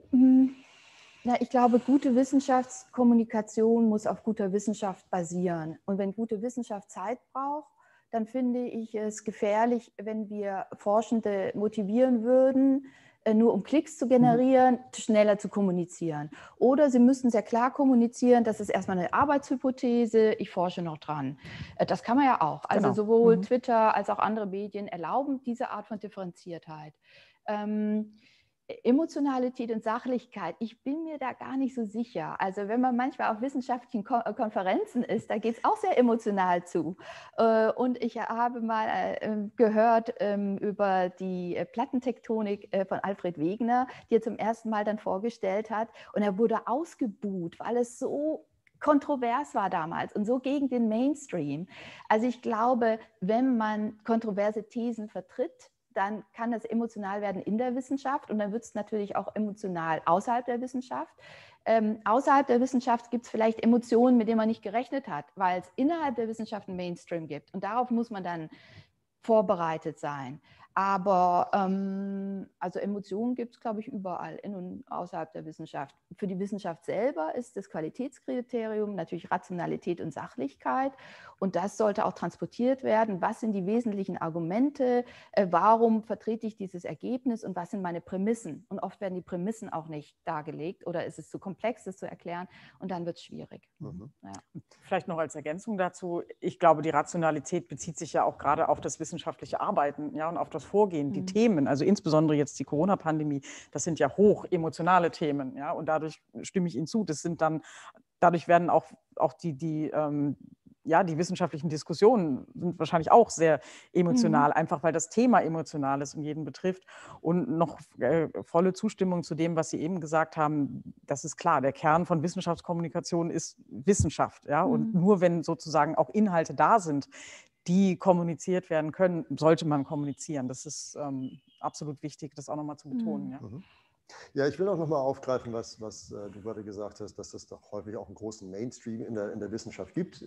Speaker 3: Na, ich glaube, gute Wissenschaftskommunikation muss auf guter Wissenschaft basieren. Und wenn gute Wissenschaft Zeit braucht, dann finde ich es gefährlich, wenn wir Forschende motivieren würden, nur um Klicks zu generieren, schneller zu kommunizieren. Oder sie müssen sehr klar kommunizieren, das ist erstmal eine Arbeitshypothese, ich forsche noch dran. Das kann man ja auch. Also sowohl Twitter als auch andere Medien erlauben diese Art von Differenziertheit. Emotionalität und Sachlichkeit, ich bin mir da gar nicht so sicher. Also wenn man manchmal auf wissenschaftlichen Konferenzen ist, da geht es auch sehr emotional zu. Und ich habe mal gehört über die Plattentektonik von Alfred Wegener, die er zum ersten Mal dann vorgestellt hat. Und er wurde ausgebuht, weil es so kontrovers war damals und so gegen den Mainstream. Also ich glaube, wenn man kontroverse Thesen vertritt, dann kann das emotional werden in der Wissenschaft und dann wird es natürlich auch emotional außerhalb der Wissenschaft. Außerhalb der Wissenschaft gibt es vielleicht Emotionen, mit denen man nicht gerechnet hat, weil es innerhalb der Wissenschaft einen Mainstream gibt. Und darauf muss man dann vorbereitet sein. Aber also Emotionen gibt es, glaube ich, überall in und außerhalb der Wissenschaft. Für die Wissenschaft selber ist das Qualitätskriterium natürlich Rationalität und Sachlichkeit. Und das sollte auch transportiert werden. Was sind die wesentlichen Argumente? Warum vertrete ich dieses Ergebnis? Und was sind meine Prämissen? Und oft werden die Prämissen auch nicht dargelegt oder ist es zu komplex, das zu erklären. Und dann wird es schwierig.
Speaker 2: Ja. Vielleicht noch als Ergänzung dazu. Ich glaube, die Rationalität bezieht sich ja auch gerade auf das wissenschaftliche Arbeiten, ja, und auf das Vorgehen, die Themen, also insbesondere jetzt die Corona-Pandemie, das sind ja hoch emotionale Themen, ja, und dadurch stimme ich Ihnen zu, dadurch werden auch die wissenschaftlichen Diskussionen sind wahrscheinlich auch sehr emotional, einfach weil das Thema emotional ist und jeden betrifft. Und noch volle Zustimmung zu dem, was Sie eben gesagt haben, das ist klar, der Kern von Wissenschaftskommunikation ist Wissenschaft, ja, und nur wenn sozusagen auch Inhalte da sind, die kommuniziert werden können, sollte man kommunizieren. Das ist absolut wichtig, das auch nochmal zu betonen. Ja.
Speaker 1: Ja, ich will auch nochmal aufgreifen, was du gerade gesagt hast, dass es doch häufig auch einen großen Mainstream in der Wissenschaft gibt.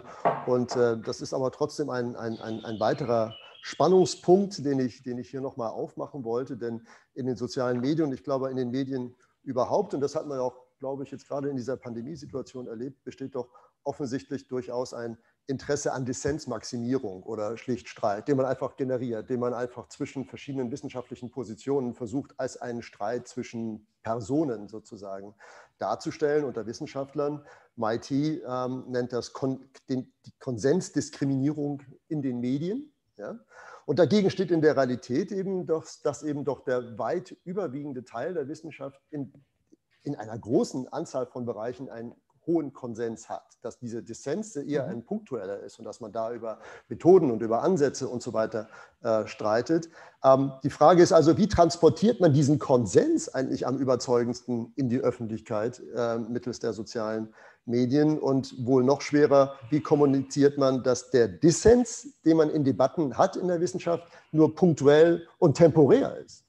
Speaker 1: Das ist aber trotzdem ein weiterer Spannungspunkt, den ich hier nochmal aufmachen wollte, denn in den sozialen Medien und ich glaube in den Medien überhaupt, und das hat man auch, glaube ich, jetzt gerade in dieser Pandemiesituation erlebt, besteht doch offensichtlich durchaus ein Interesse an Dissensmaximierung oder schlicht Streit, den man einfach generiert, den man einfach zwischen verschiedenen wissenschaftlichen Positionen versucht, als einen Streit zwischen Personen sozusagen darzustellen unter Wissenschaftlern. MIT nennt das die Konsensdiskriminierung in den Medien. Ja? Und dagegen steht in der Realität eben doch, dass eben doch der weit überwiegende Teil der Wissenschaft in einer großen Anzahl von Bereichen einen hohen Konsens hat, dass diese Dissens eher ein punktueller ist und dass man da über Methoden und über Ansätze und so weiter streitet. Die Frage ist also, wie transportiert man diesen Konsens eigentlich am überzeugendsten in die Öffentlichkeit mittels der sozialen Medien und wohl noch schwerer, wie kommuniziert man, dass der Dissens, den man in Debatten hat in der Wissenschaft, nur punktuell und temporär ist?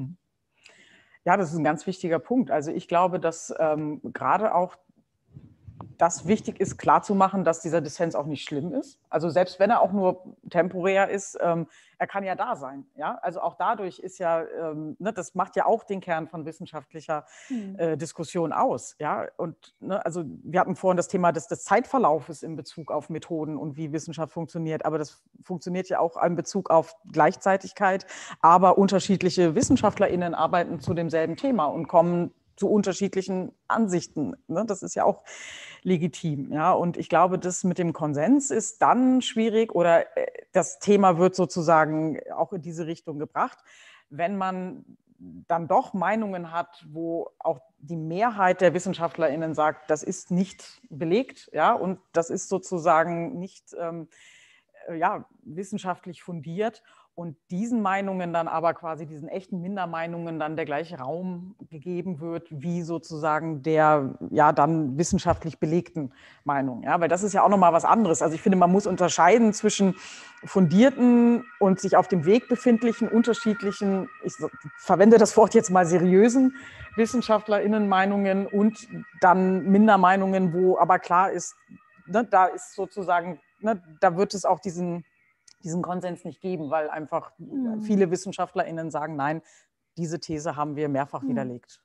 Speaker 2: Ja, das ist ein ganz wichtiger Punkt. Also ich glaube, dass gerade auch das wichtig ist, klarzumachen, dass dieser Dissens auch nicht schlimm ist. Also selbst wenn er auch nur temporär ist, er kann ja da sein. Ja? Also auch dadurch ist ja, das macht ja auch den Kern von wissenschaftlicher Diskussion aus. Ja? Und also wir hatten vorhin das Thema des Zeitverlaufes in Bezug auf Methoden und wie Wissenschaft funktioniert, aber das funktioniert ja auch in Bezug auf Gleichzeitigkeit, aber unterschiedliche WissenschaftlerInnen arbeiten zu demselben Thema und kommen zu unterschiedlichen Ansichten. Ne? Das ist ja auch legitim. Ja? Und ich glaube, das mit dem Konsens ist dann schwierig oder das Thema wird sozusagen auch in diese Richtung gebracht, wenn man dann doch Meinungen hat, wo auch die Mehrheit der WissenschaftlerInnen sagt, das ist nicht belegt, ja, und das ist sozusagen nicht wissenschaftlich fundiert und diesen Meinungen dann aber quasi, diesen echten Mindermeinungen dann der gleiche Raum gegeben wird, wie sozusagen der dann wissenschaftlich belegten Meinung. Ja, weil das ist ja auch nochmal was anderes. Also ich finde, man muss unterscheiden zwischen fundierten und sich auf dem Weg befindlichen, unterschiedlichen, ich verwende das Wort jetzt mal seriösen WissenschaftlerInnen-Meinungen und dann Mindermeinungen, wo aber klar ist, ne, da ist sozusagen, ne, da wird es auch diesen Konsens nicht geben, weil einfach viele WissenschaftlerInnen sagen, nein, diese These haben wir mehrfach widerlegt.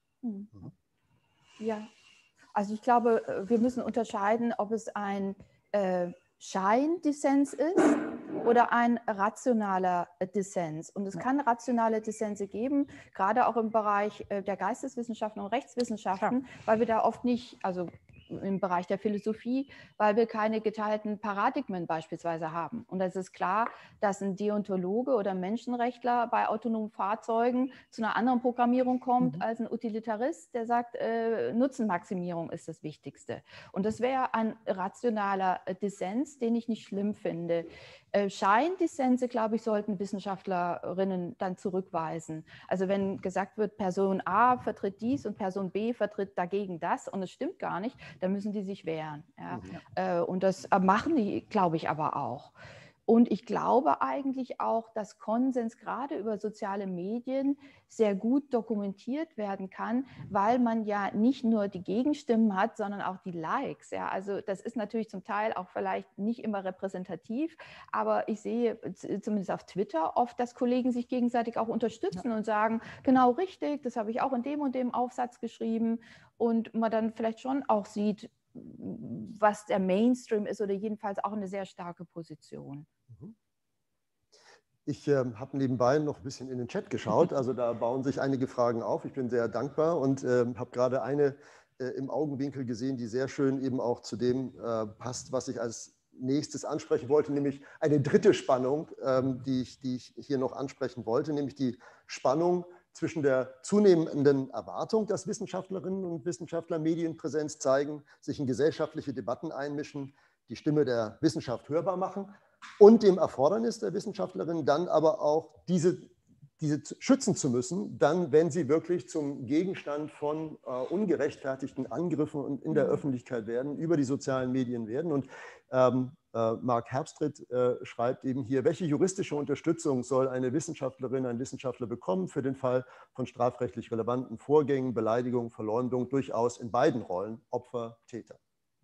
Speaker 3: Ja, also ich glaube, wir müssen unterscheiden, ob es ein Scheindissens ist oder ein rationaler Dissens. Und es kann rationale Dissense geben, gerade auch im Bereich der Geisteswissenschaften und Rechtswissenschaften, weil wir da oft nicht, also im Bereich der Philosophie, weil wir keine geteilten Paradigmen beispielsweise haben. Und es ist klar, dass ein Deontologe oder Menschenrechtler bei autonomen Fahrzeugen zu einer anderen Programmierung kommt als ein Utilitarist, der sagt, Nutzenmaximierung ist das Wichtigste. Und das wäre ein rationaler Dissens, den ich nicht schlimm finde. Scheindissense, glaube ich, sollten Wissenschaftlerinnen dann zurückweisen. Also wenn gesagt wird, Person A vertritt dies und Person B vertritt dagegen das und es stimmt gar nicht, dann müssen die sich wehren. Ja? Und das machen die, glaube ich, aber auch. Und ich glaube eigentlich auch, dass Konsens gerade über soziale Medien sehr gut dokumentiert werden kann, weil man ja nicht nur die Gegenstimmen hat, sondern auch die Likes. Ja? Also das ist natürlich zum Teil auch vielleicht nicht immer repräsentativ, aber ich sehe zumindest auf Twitter oft, dass Kollegen sich gegenseitig auch unterstützen und sagen, genau richtig, das habe ich auch in dem und dem Aufsatz geschrieben und man dann vielleicht schon auch sieht, was der Mainstream ist oder jedenfalls auch eine sehr starke Position.
Speaker 1: Ich habe nebenbei noch ein bisschen in den Chat geschaut, also da bauen sich einige Fragen auf. Ich bin sehr dankbar und habe gerade eine im Augenwinkel gesehen, die sehr schön eben auch zu dem passt, was ich als nächstes ansprechen wollte, nämlich eine dritte Spannung, die ich hier noch ansprechen wollte, nämlich die Spannung zwischen der zunehmenden Erwartung, dass Wissenschaftlerinnen und Wissenschaftler Medienpräsenz zeigen, sich in gesellschaftliche Debatten einmischen, die Stimme der Wissenschaft hörbar machen und dem Erfordernis der Wissenschaftlerinnen dann aber auch diese schützen zu müssen, dann, wenn sie wirklich zum Gegenstand von ungerechtfertigten Angriffen und in der Öffentlichkeit werden, über die sozialen Medien werden. Und Marc Herbstritt schreibt eben hier, welche juristische Unterstützung soll eine Wissenschaftlerin, ein Wissenschaftler bekommen für den Fall von strafrechtlich relevanten Vorgängen, Beleidigung, Verleumdung, durchaus in beiden Rollen, Opfer, Täter?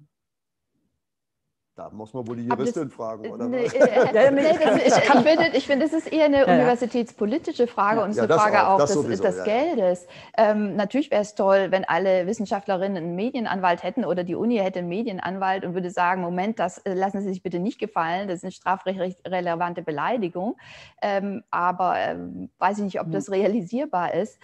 Speaker 1: Da muss man wohl die Juristin fragen, oder was?
Speaker 3: Ich finde, es ist eher eine universitätspolitische Frage und es ist eine Frage auch des Geldes. Natürlich wäre es toll, wenn alle Wissenschaftlerinnen einen Medienanwalt hätten oder die Uni hätte einen Medienanwalt und würde sagen, Moment, das lassen Sie sich bitte nicht gefallen, das ist eine strafrechtlich relevante Beleidigung. Aber weiß ich nicht, ob das realisierbar ist.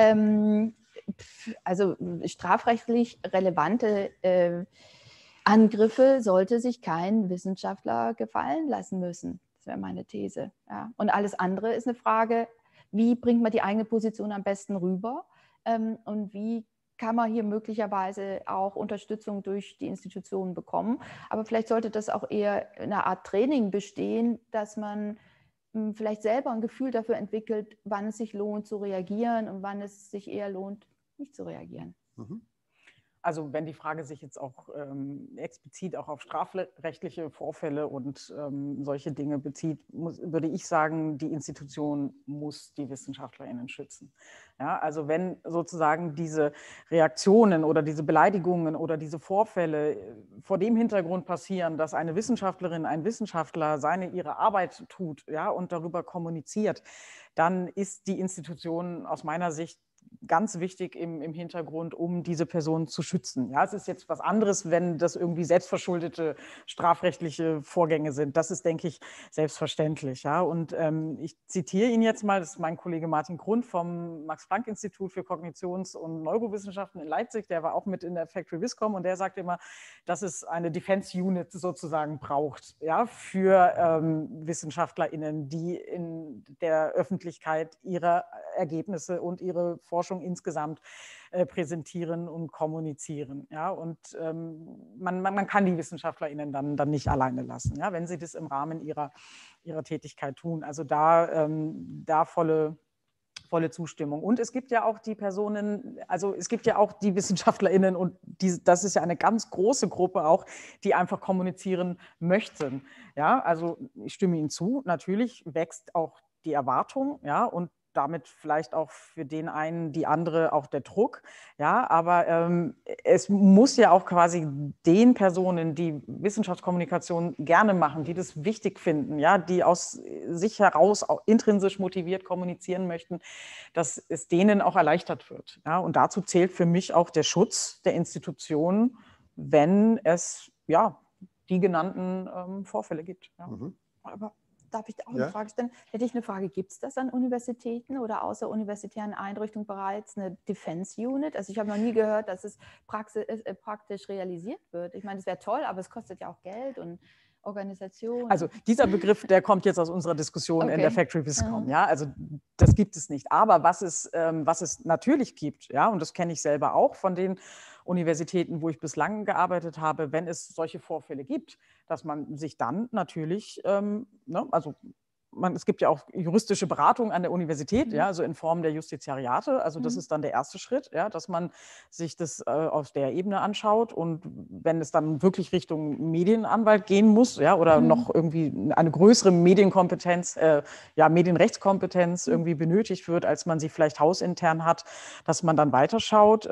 Speaker 3: Also strafrechtlich relevante Angriffe sollte sich kein Wissenschaftler gefallen lassen müssen. Das wäre meine These. Ja. Und alles andere ist eine Frage, wie bringt man die eigene Position am besten rüber und wie kann man hier möglicherweise auch Unterstützung durch die Institutionen bekommen. Aber vielleicht sollte das auch eher eine Art Training bestehen, dass man vielleicht selber ein Gefühl dafür entwickelt, wann es sich lohnt zu reagieren und wann es sich eher lohnt, nicht zu reagieren.
Speaker 2: Also wenn die Frage sich jetzt auch explizit auch auf strafrechtliche Vorfälle und solche Dinge bezieht, würde ich sagen, die Institution muss die WissenschaftlerInnen schützen. Ja, also wenn sozusagen diese Reaktionen oder diese Beleidigungen oder diese Vorfälle vor dem Hintergrund passieren, dass eine Wissenschaftlerin, ein Wissenschaftler ihre Arbeit tut, ja, und darüber kommuniziert, dann ist die Institution aus meiner Sicht ganz wichtig im Hintergrund, um diese Personen zu schützen. Ja, es ist jetzt was anderes, wenn das irgendwie selbstverschuldete strafrechtliche Vorgänge sind. Das ist, denke ich, selbstverständlich. Ja, und ich zitiere ihn jetzt mal, das ist mein Kollege Martin Grund vom Max-Planck-Institut für Kognitions- und Neurowissenschaften in Leipzig, der war auch mit in der Factory Viscom und der sagt immer, dass es eine Defense Unit sozusagen braucht, ja, für WissenschaftlerInnen, die in der Öffentlichkeit ihre Ergebnisse und ihre Forschung insgesamt präsentieren und kommunizieren. Ja? Und man kann die WissenschaftlerInnen dann nicht alleine lassen, ja? Wenn sie das im Rahmen ihrer Tätigkeit tun. Also da volle Zustimmung. Und es gibt ja auch die Personen, also es gibt ja auch die WissenschaftlerInnen und das ist ja eine ganz große Gruppe auch, die einfach kommunizieren möchten. Ja, also ich stimme Ihnen zu, natürlich wächst auch die Erwartung, ja, und damit vielleicht auch für den einen, die andere auch der Druck. Ja, aber es muss ja auch quasi den Personen, die Wissenschaftskommunikation gerne machen, die das wichtig finden, ja, die aus sich heraus auch intrinsisch motiviert kommunizieren möchten, dass es denen auch erleichtert wird. Ja, und dazu zählt für mich auch der Schutz der Institutionen, wenn es ja die genannten Vorfälle gibt. Ja.
Speaker 3: Aber darf ich auch eine Frage stellen? Hätte ich eine Frage, gibt es das an Universitäten oder außeruniversitären Einrichtungen bereits, eine Defense Unit? Also ich habe noch nie gehört, dass es praktisch realisiert wird. Ich meine, es wäre toll, aber es kostet ja auch Geld und Organisation.
Speaker 2: Also dieser Begriff, der kommt jetzt aus unserer Diskussion in der Factory Viscom. Ja, also das gibt es nicht. Aber was es natürlich gibt, ja, und das kenne ich selber auch von den Universitäten, wo ich bislang gearbeitet habe, wenn es solche Vorfälle gibt, dass man sich dann natürlich, es gibt ja auch juristische Beratung an der Universität, ja, also in Form der Justiziariate. Also das ist dann der erste Schritt, ja, dass man sich das auf der Ebene anschaut. Und wenn es dann wirklich Richtung Medienanwalt gehen muss, ja, oder noch irgendwie eine größere Medienkompetenz, Medienrechtskompetenz irgendwie benötigt wird, als man sie vielleicht hausintern hat, dass man dann weiterschaut.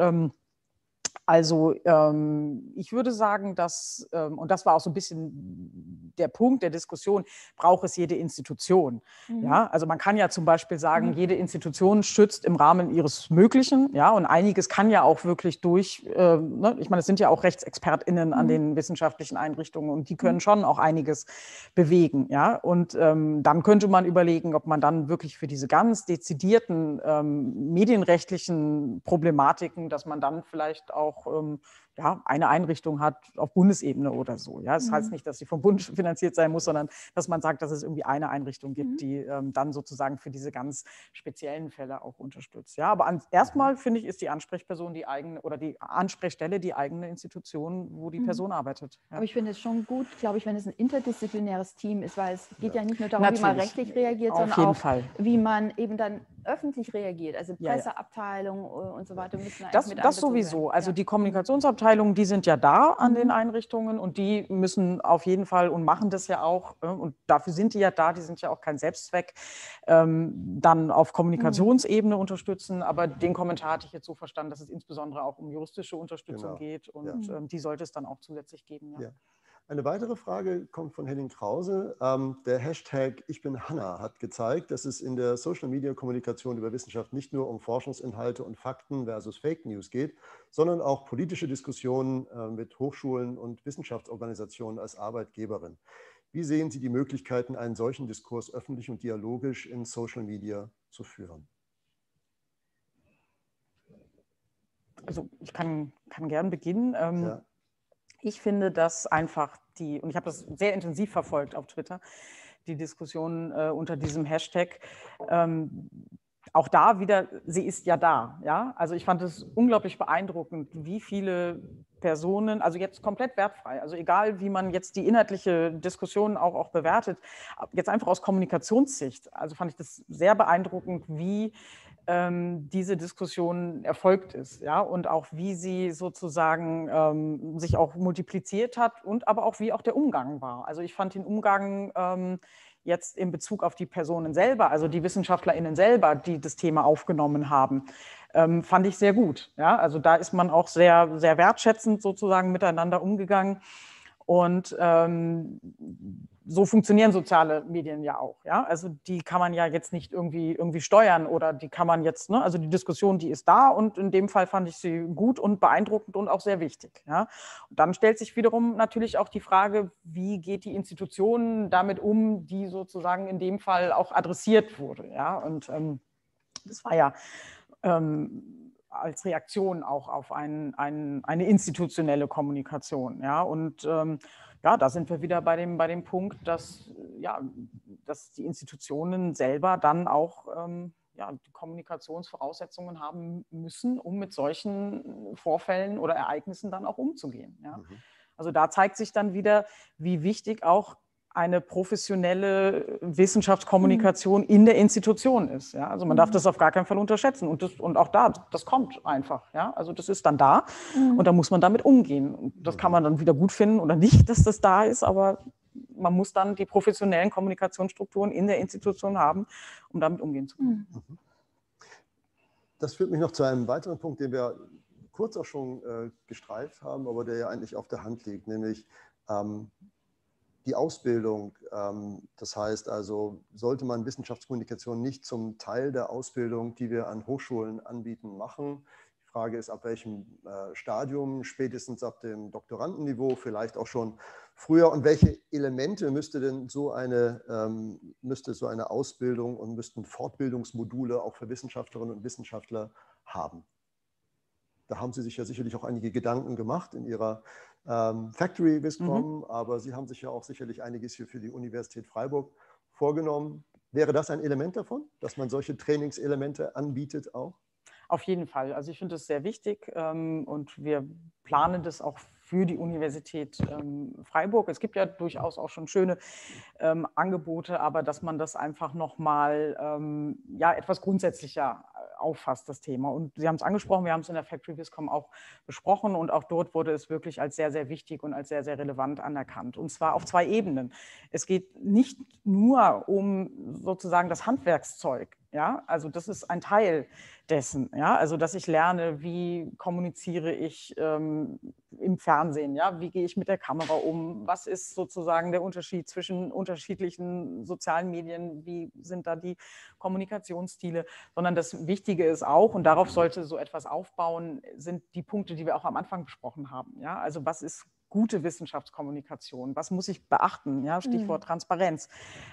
Speaker 2: Also ich würde sagen, dass, und das war auch so ein bisschen der Punkt der Diskussion, braucht es jede Institution. Ja? Also man kann ja zum Beispiel sagen, jede Institution schützt im Rahmen ihres Möglichen, ja, und einiges kann ja auch wirklich durch, ich meine, es sind ja auch RechtsexpertInnen an den wissenschaftlichen Einrichtungen und die können schon auch einiges bewegen. Ja? Und dann könnte man überlegen, ob man dann wirklich für diese ganz dezidierten medienrechtlichen Problematiken, dass man dann vielleicht auch eine Einrichtung hat auf Bundesebene oder so. Ja? Das heißt nicht, dass sie vom Bund finanziert sein muss, sondern dass man sagt, dass es irgendwie eine Einrichtung gibt, die dann sozusagen für diese ganz speziellen Fälle auch unterstützt. Ja? Aber erstmal, finde ich, ist die Ansprechperson die eigene oder die Ansprechstelle die eigene Institution, wo die Person arbeitet. Ja?
Speaker 3: Aber ich finde es schon gut, glaube ich, wenn es ein interdisziplinäres Team ist, weil es geht ja nicht nur darum, wie man rechtlich reagiert, sondern auch, wie man eben dann öffentlich reagiert. Also Presseabteilung und so weiter müssen
Speaker 2: das sowieso. Also die Kommunikationsabteilungen, die sind ja da an den Einrichtungen und die müssen auf jeden Fall und machen das ja auch und dafür sind die ja da, die sind ja auch kein Selbstzweck, dann auf Kommunikationsebene unterstützen, aber den Kommentar hatte ich jetzt so verstanden, dass es insbesondere auch um juristische Unterstützung geht und die sollte es dann auch zusätzlich geben. Ja.
Speaker 1: Eine weitere Frage kommt von Henning Krause. Der Hashtag Ich bin Hanna hat gezeigt, dass es in der Social-Media-Kommunikation über Wissenschaft nicht nur um Forschungsinhalte und Fakten versus Fake News geht, sondern auch politische Diskussionen mit Hochschulen und Wissenschaftsorganisationen als Arbeitgeberin. Wie sehen Sie die Möglichkeiten, einen solchen Diskurs öffentlich und dialogisch in Social Media zu führen?
Speaker 2: Also ich kann gern beginnen. Ich finde, dass einfach und ich habe das sehr intensiv verfolgt auf Twitter, die Diskussion unter diesem Hashtag, auch da wieder, sie ist ja da. Ja? Also ich fand es unglaublich beeindruckend, wie viele Personen, also jetzt komplett wertfrei, also egal wie man jetzt die inhaltliche Diskussion auch bewertet, jetzt einfach aus Kommunikationssicht, also fand ich das sehr beeindruckend, wie diese Diskussion erfolgt ist, ja, und auch wie sie sozusagen sich auch multipliziert hat und aber auch wie auch der Umgang war. Also ich fand den Umgang jetzt in Bezug auf die Personen selber, also die WissenschaftlerInnen selber, die das Thema aufgenommen haben, fand ich sehr gut. Ja? Also da ist man auch sehr, sehr wertschätzend sozusagen miteinander umgegangen. Und so funktionieren soziale Medien ja auch. Ja? Also die kann man ja jetzt nicht irgendwie steuern oder die kann man jetzt, ne? Also die Diskussion, die ist da und in dem Fall fand ich sie gut und beeindruckend und auch sehr wichtig. Ja? Und dann stellt sich wiederum natürlich auch die Frage, wie geht die Institution damit um, die sozusagen in dem Fall auch adressiert wurde. Ja? Und das war ja als Reaktion auch auf eine institutionelle Kommunikation. Ja? Und ja, da sind wir wieder bei dem Punkt, dass die Institutionen selber dann auch die Kommunikationsvoraussetzungen haben müssen, um mit solchen Vorfällen oder Ereignissen dann auch umzugehen. Ja? Also da zeigt sich dann wieder, wie wichtig auch eine professionelle Wissenschaftskommunikation in der Institution ist. Ja? Also man darf das auf gar keinen Fall unterschätzen. Und auch das kommt einfach. Ja? Also das ist dann da und da muss man damit umgehen. Und das kann man dann wieder gut finden oder nicht, dass das da ist, aber man muss dann die professionellen Kommunikationsstrukturen in der Institution haben, um damit umgehen zu können.
Speaker 1: Das führt mich noch zu einem weiteren Punkt, den wir kurz auch schon gestreift haben, aber der ja eigentlich auf der Hand liegt, nämlich die Ausbildung. Das heißt also, sollte man Wissenschaftskommunikation nicht zum Teil der Ausbildung, die wir an Hochschulen anbieten, machen? Die Frage ist, ab welchem Stadium, spätestens ab dem Doktorandenniveau, vielleicht auch schon früher. Und welche Elemente müsste so eine Ausbildung und müssten Fortbildungsmodule auch für Wissenschaftlerinnen und Wissenschaftler haben? Da haben Sie sich ja sicherlich auch einige Gedanken gemacht in Ihrer Factory Viscom, aber Sie haben sich ja auch sicherlich einiges hier für die Universität Freiburg vorgenommen. Wäre das ein Element davon, dass man solche Trainingselemente anbietet auch?
Speaker 2: Auf jeden Fall. Also ich finde das sehr wichtig und wir planen das auch für die Universität Freiburg. Es gibt ja durchaus auch schon schöne Angebote, aber dass man das einfach nochmal etwas grundsätzlicher auffasst, das Thema. Und Sie haben es angesprochen, wir haben es in der Factory Viscom auch besprochen und auch dort wurde es wirklich als sehr, sehr wichtig und als sehr, sehr relevant anerkannt. Und zwar auf zwei Ebenen. Es geht nicht nur um sozusagen das Handwerkszeug. Ja, also das ist ein Teil dessen, ja, also dass ich lerne, wie kommuniziere ich im Fernsehen, ja, wie gehe ich mit der Kamera um, was ist sozusagen der Unterschied zwischen unterschiedlichen sozialen Medien, wie sind da die Kommunikationsstile, sondern das Wichtige ist auch, und darauf sollte so etwas aufbauen, sind die Punkte, die wir auch am Anfang besprochen haben, ja, also was ist gute Wissenschaftskommunikation, was muss ich beachten, ja, Stichwort Transparenz.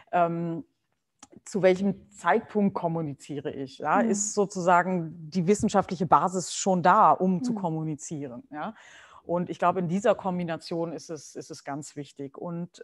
Speaker 2: Zu welchem Zeitpunkt kommuniziere ich? Ja? Ist sozusagen die wissenschaftliche Basis schon da, um zu kommunizieren? Ja? Und ich glaube, in dieser Kombination ist es ganz wichtig. Und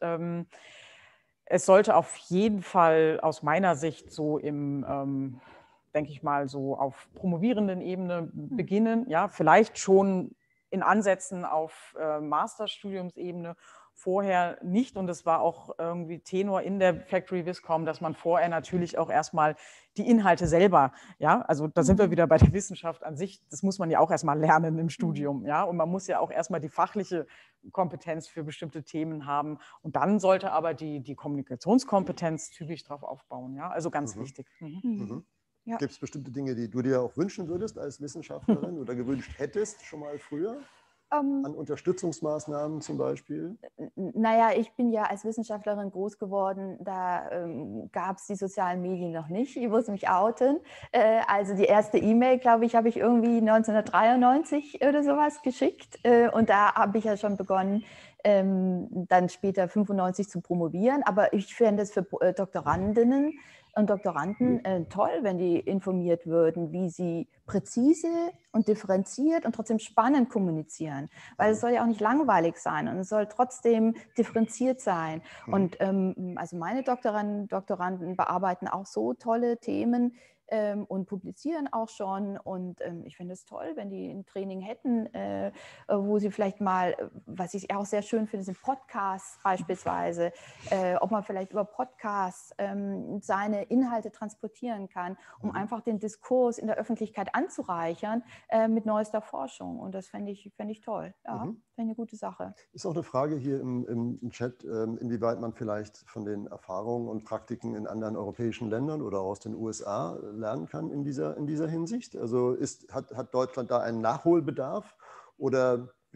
Speaker 2: es sollte auf jeden Fall aus meiner Sicht so im, denke ich mal, so auf promovierenden Ebene beginnen. Ja? Vielleicht schon in Ansätzen auf Masterstudiumsebene, vorher nicht, und es war auch irgendwie Tenor in der Factory Viscom, dass man vorher natürlich auch erstmal die Inhalte selber, ja, also da sind wir wieder bei der Wissenschaft an sich, das muss man ja auch erstmal lernen im Studium, ja, und man muss ja auch erstmal die fachliche Kompetenz für bestimmte Themen haben und dann sollte aber die Kommunikationskompetenz zügig darauf aufbauen, ja, also ganz wichtig.
Speaker 3: Ja.
Speaker 1: Gibt es bestimmte Dinge, die du dir auch wünschen würdest als Wissenschaftlerin oder gewünscht hättest schon mal früher? An Unterstützungsmaßnahmen zum Beispiel?
Speaker 3: Naja, ich bin ja als Wissenschaftlerin groß geworden, da gab es die sozialen Medien noch nicht. Ich muss mich outen. Also die erste E-Mail, glaube ich, habe ich irgendwie 1993 oder sowas geschickt. Und da habe ich ja schon begonnen, dann später 95 zu promovieren. Aber ich fände es für Doktorandinnen und Doktoranden toll, wenn die informiert würden, wie sie präzise und differenziert und trotzdem spannend kommunizieren. Weil es soll ja auch nicht langweilig sein und es soll trotzdem differenziert sein. Und also meine Doktoranden und Doktoranden bearbeiten auch so tolle Themen und publizieren auch schon. Und ich finde es toll, wenn die ein Training hätten, wo sie vielleicht mal, was ich auch sehr schön finde, sind Podcasts beispielsweise, ob man vielleicht über Podcasts seine Inhalte transportieren kann, um einfach den Diskurs in der Öffentlichkeit anzureichern mit neuester Forschung. Und das fände ich toll. Ja, fände ich eine gute Sache.
Speaker 1: Ist auch eine Frage hier im Chat, inwieweit man vielleicht von den Erfahrungen und Praktiken in anderen europäischen Ländern oder aus den USA lernen kann in dieser Hinsicht. Also hat Deutschland da einen Nachholbedarf oder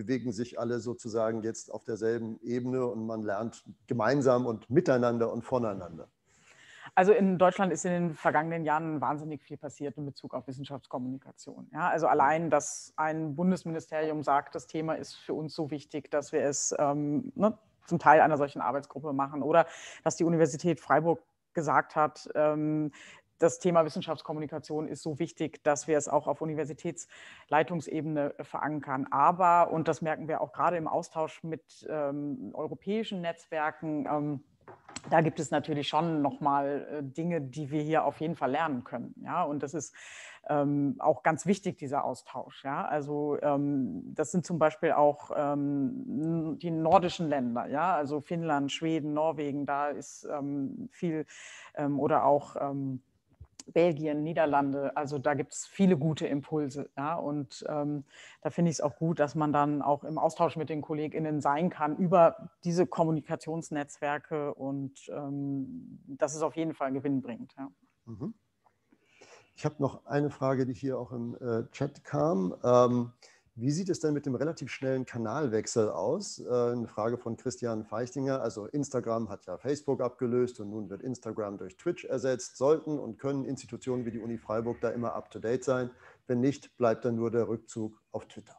Speaker 1: bewegen sich alle sozusagen jetzt auf derselben Ebene und man lernt gemeinsam und miteinander und voneinander?
Speaker 2: Also in Deutschland ist in den vergangenen Jahren wahnsinnig viel passiert in Bezug auf Wissenschaftskommunikation. Ja, also allein, dass ein Bundesministerium sagt, das Thema ist für uns so wichtig, dass wir es zum Teil einer solchen Arbeitsgruppe machen, oder dass die Universität Freiburg gesagt hat, das Thema Wissenschaftskommunikation ist so wichtig, dass wir es auch auf Universitätsleitungsebene verankern. Aber, und das merken wir auch gerade im Austausch mit europäischen Netzwerken, da gibt es natürlich schon nochmal Dinge, die wir hier auf jeden Fall lernen können. Ja? Und das ist auch ganz wichtig, dieser Austausch. Ja? Also das sind zum Beispiel auch die nordischen Länder, ja? Also Finnland, Schweden, Norwegen, da ist viel oder auch Belgien, Niederlande, also da gibt es viele gute Impulse. Ja? Und da finde ich es auch gut, dass man dann auch im Austausch mit den KollegInnen sein kann über diese Kommunikationsnetzwerke und dass es auf jeden Fall einen Gewinn bringt. Ja.
Speaker 1: Mhm. Ich habe noch eine Frage, die hier auch im Chat kam. Wie sieht es denn mit dem relativ schnellen Kanalwechsel aus? Eine Frage von Christian Feichtinger. Also Instagram hat ja Facebook abgelöst und nun wird Instagram durch Twitch ersetzt. Sollten und können Institutionen wie die Uni Freiburg da immer up-to-date sein? Wenn nicht, bleibt dann nur der Rückzug auf Twitter.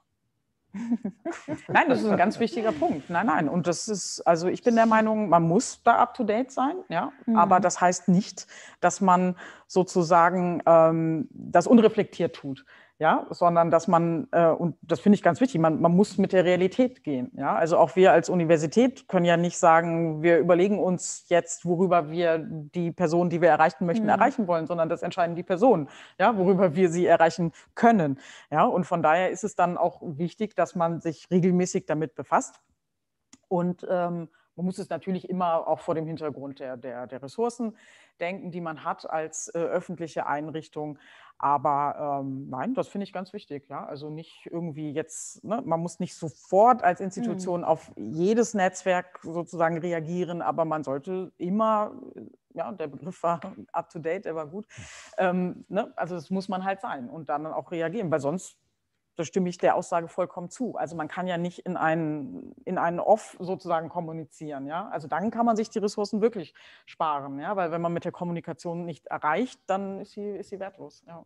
Speaker 2: Nein, das ist ein ganz wichtiger Punkt. Nein. Und das ist, also ich bin der Meinung, man muss da up-to-date sein, ja. Aber das heißt nicht, dass man sozusagen das unreflektiert tut. Ja, sondern dass man, und das finde ich ganz wichtig, man muss mit der Realität gehen. Ja? Also auch wir als Universität können ja nicht sagen, wir überlegen uns jetzt, worüber wir die Personen, die wir erreichen möchten, erreichen wollen, sondern das entscheiden die Personen, ja, worüber wir sie erreichen können. Ja? Und von daher ist es dann auch wichtig, dass man sich regelmäßig damit befasst. Und man muss es natürlich immer auch vor dem Hintergrund der Ressourcen denken, die man hat als öffentliche Einrichtung. Aber nein, das finde ich ganz wichtig. Ja? Also nicht irgendwie jetzt, ne? Man muss nicht sofort als Institution auf jedes Netzwerk sozusagen reagieren, aber man sollte immer, ja, der Begriff war up-to-date, der war gut, ne? Also das muss man halt sein und dann auch reagieren, weil sonst, da stimme ich der Aussage vollkommen zu. Also man kann ja nicht in einen Off sozusagen kommunizieren. Ja? Also dann kann man sich die Ressourcen wirklich sparen. Ja? Weil wenn man mit der Kommunikation nicht erreicht, dann ist sie wertlos. Ja.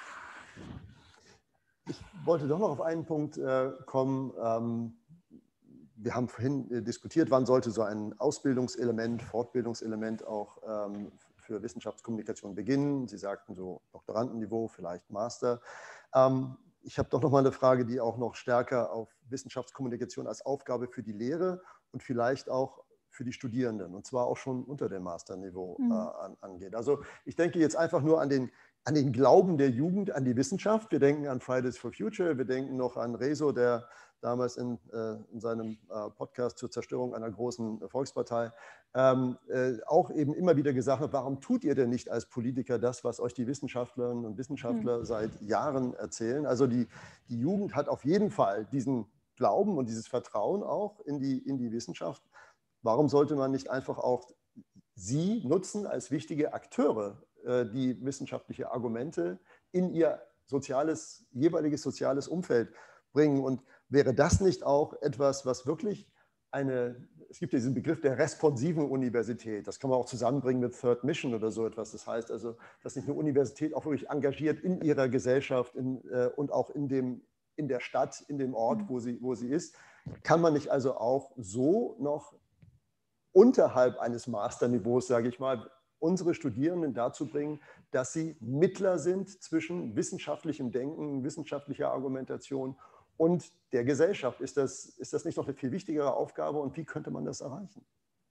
Speaker 1: Ich wollte doch noch auf einen Punkt kommen. Wir haben vorhin diskutiert, wann sollte so ein Ausbildungselement, Fortbildungselement auch für Wissenschaftskommunikation beginnen. Sie sagten so Doktorandenniveau, vielleicht Master. Ich habe doch noch mal eine Frage, die auch noch stärker auf Wissenschaftskommunikation als Aufgabe für die Lehre und vielleicht auch für die Studierenden, und zwar auch schon unter dem Masterniveau angeht. Also ich denke jetzt einfach nur an den Glauben der Jugend an die Wissenschaft. Wir denken an Fridays for Future, wir denken noch an Rezo, der damals in seinem Podcast zur Zerstörung einer großen Volkspartei auch eben immer wieder gesagt hat, warum tut ihr denn nicht als Politiker das, was euch die Wissenschaftlerinnen und Wissenschaftler seit Jahren erzählen? Also die Jugend hat auf jeden Fall diesen Glauben und dieses Vertrauen auch in die Wissenschaft. Warum sollte man nicht einfach auch sie nutzen als wichtige Akteure, die wissenschaftliche Argumente in ihr jeweiliges soziales Umfeld bringen? Und wäre das nicht auch etwas, was wirklich es gibt ja diesen Begriff der responsiven Universität, das kann man auch zusammenbringen mit Third Mission oder so etwas. Das heißt also, dass sich eine Universität auch wirklich engagiert in ihrer Gesellschaft und auch in der Stadt, in dem Ort, wo sie ist. Kann man nicht also auch so noch unterhalb eines Masterniveaus, sage ich mal, unsere Studierenden dazu bringen, dass sie Mittler sind zwischen wissenschaftlichem Denken, wissenschaftlicher Argumentation und der Gesellschaft? Ist das nicht noch eine viel wichtigere Aufgabe und wie könnte man das erreichen?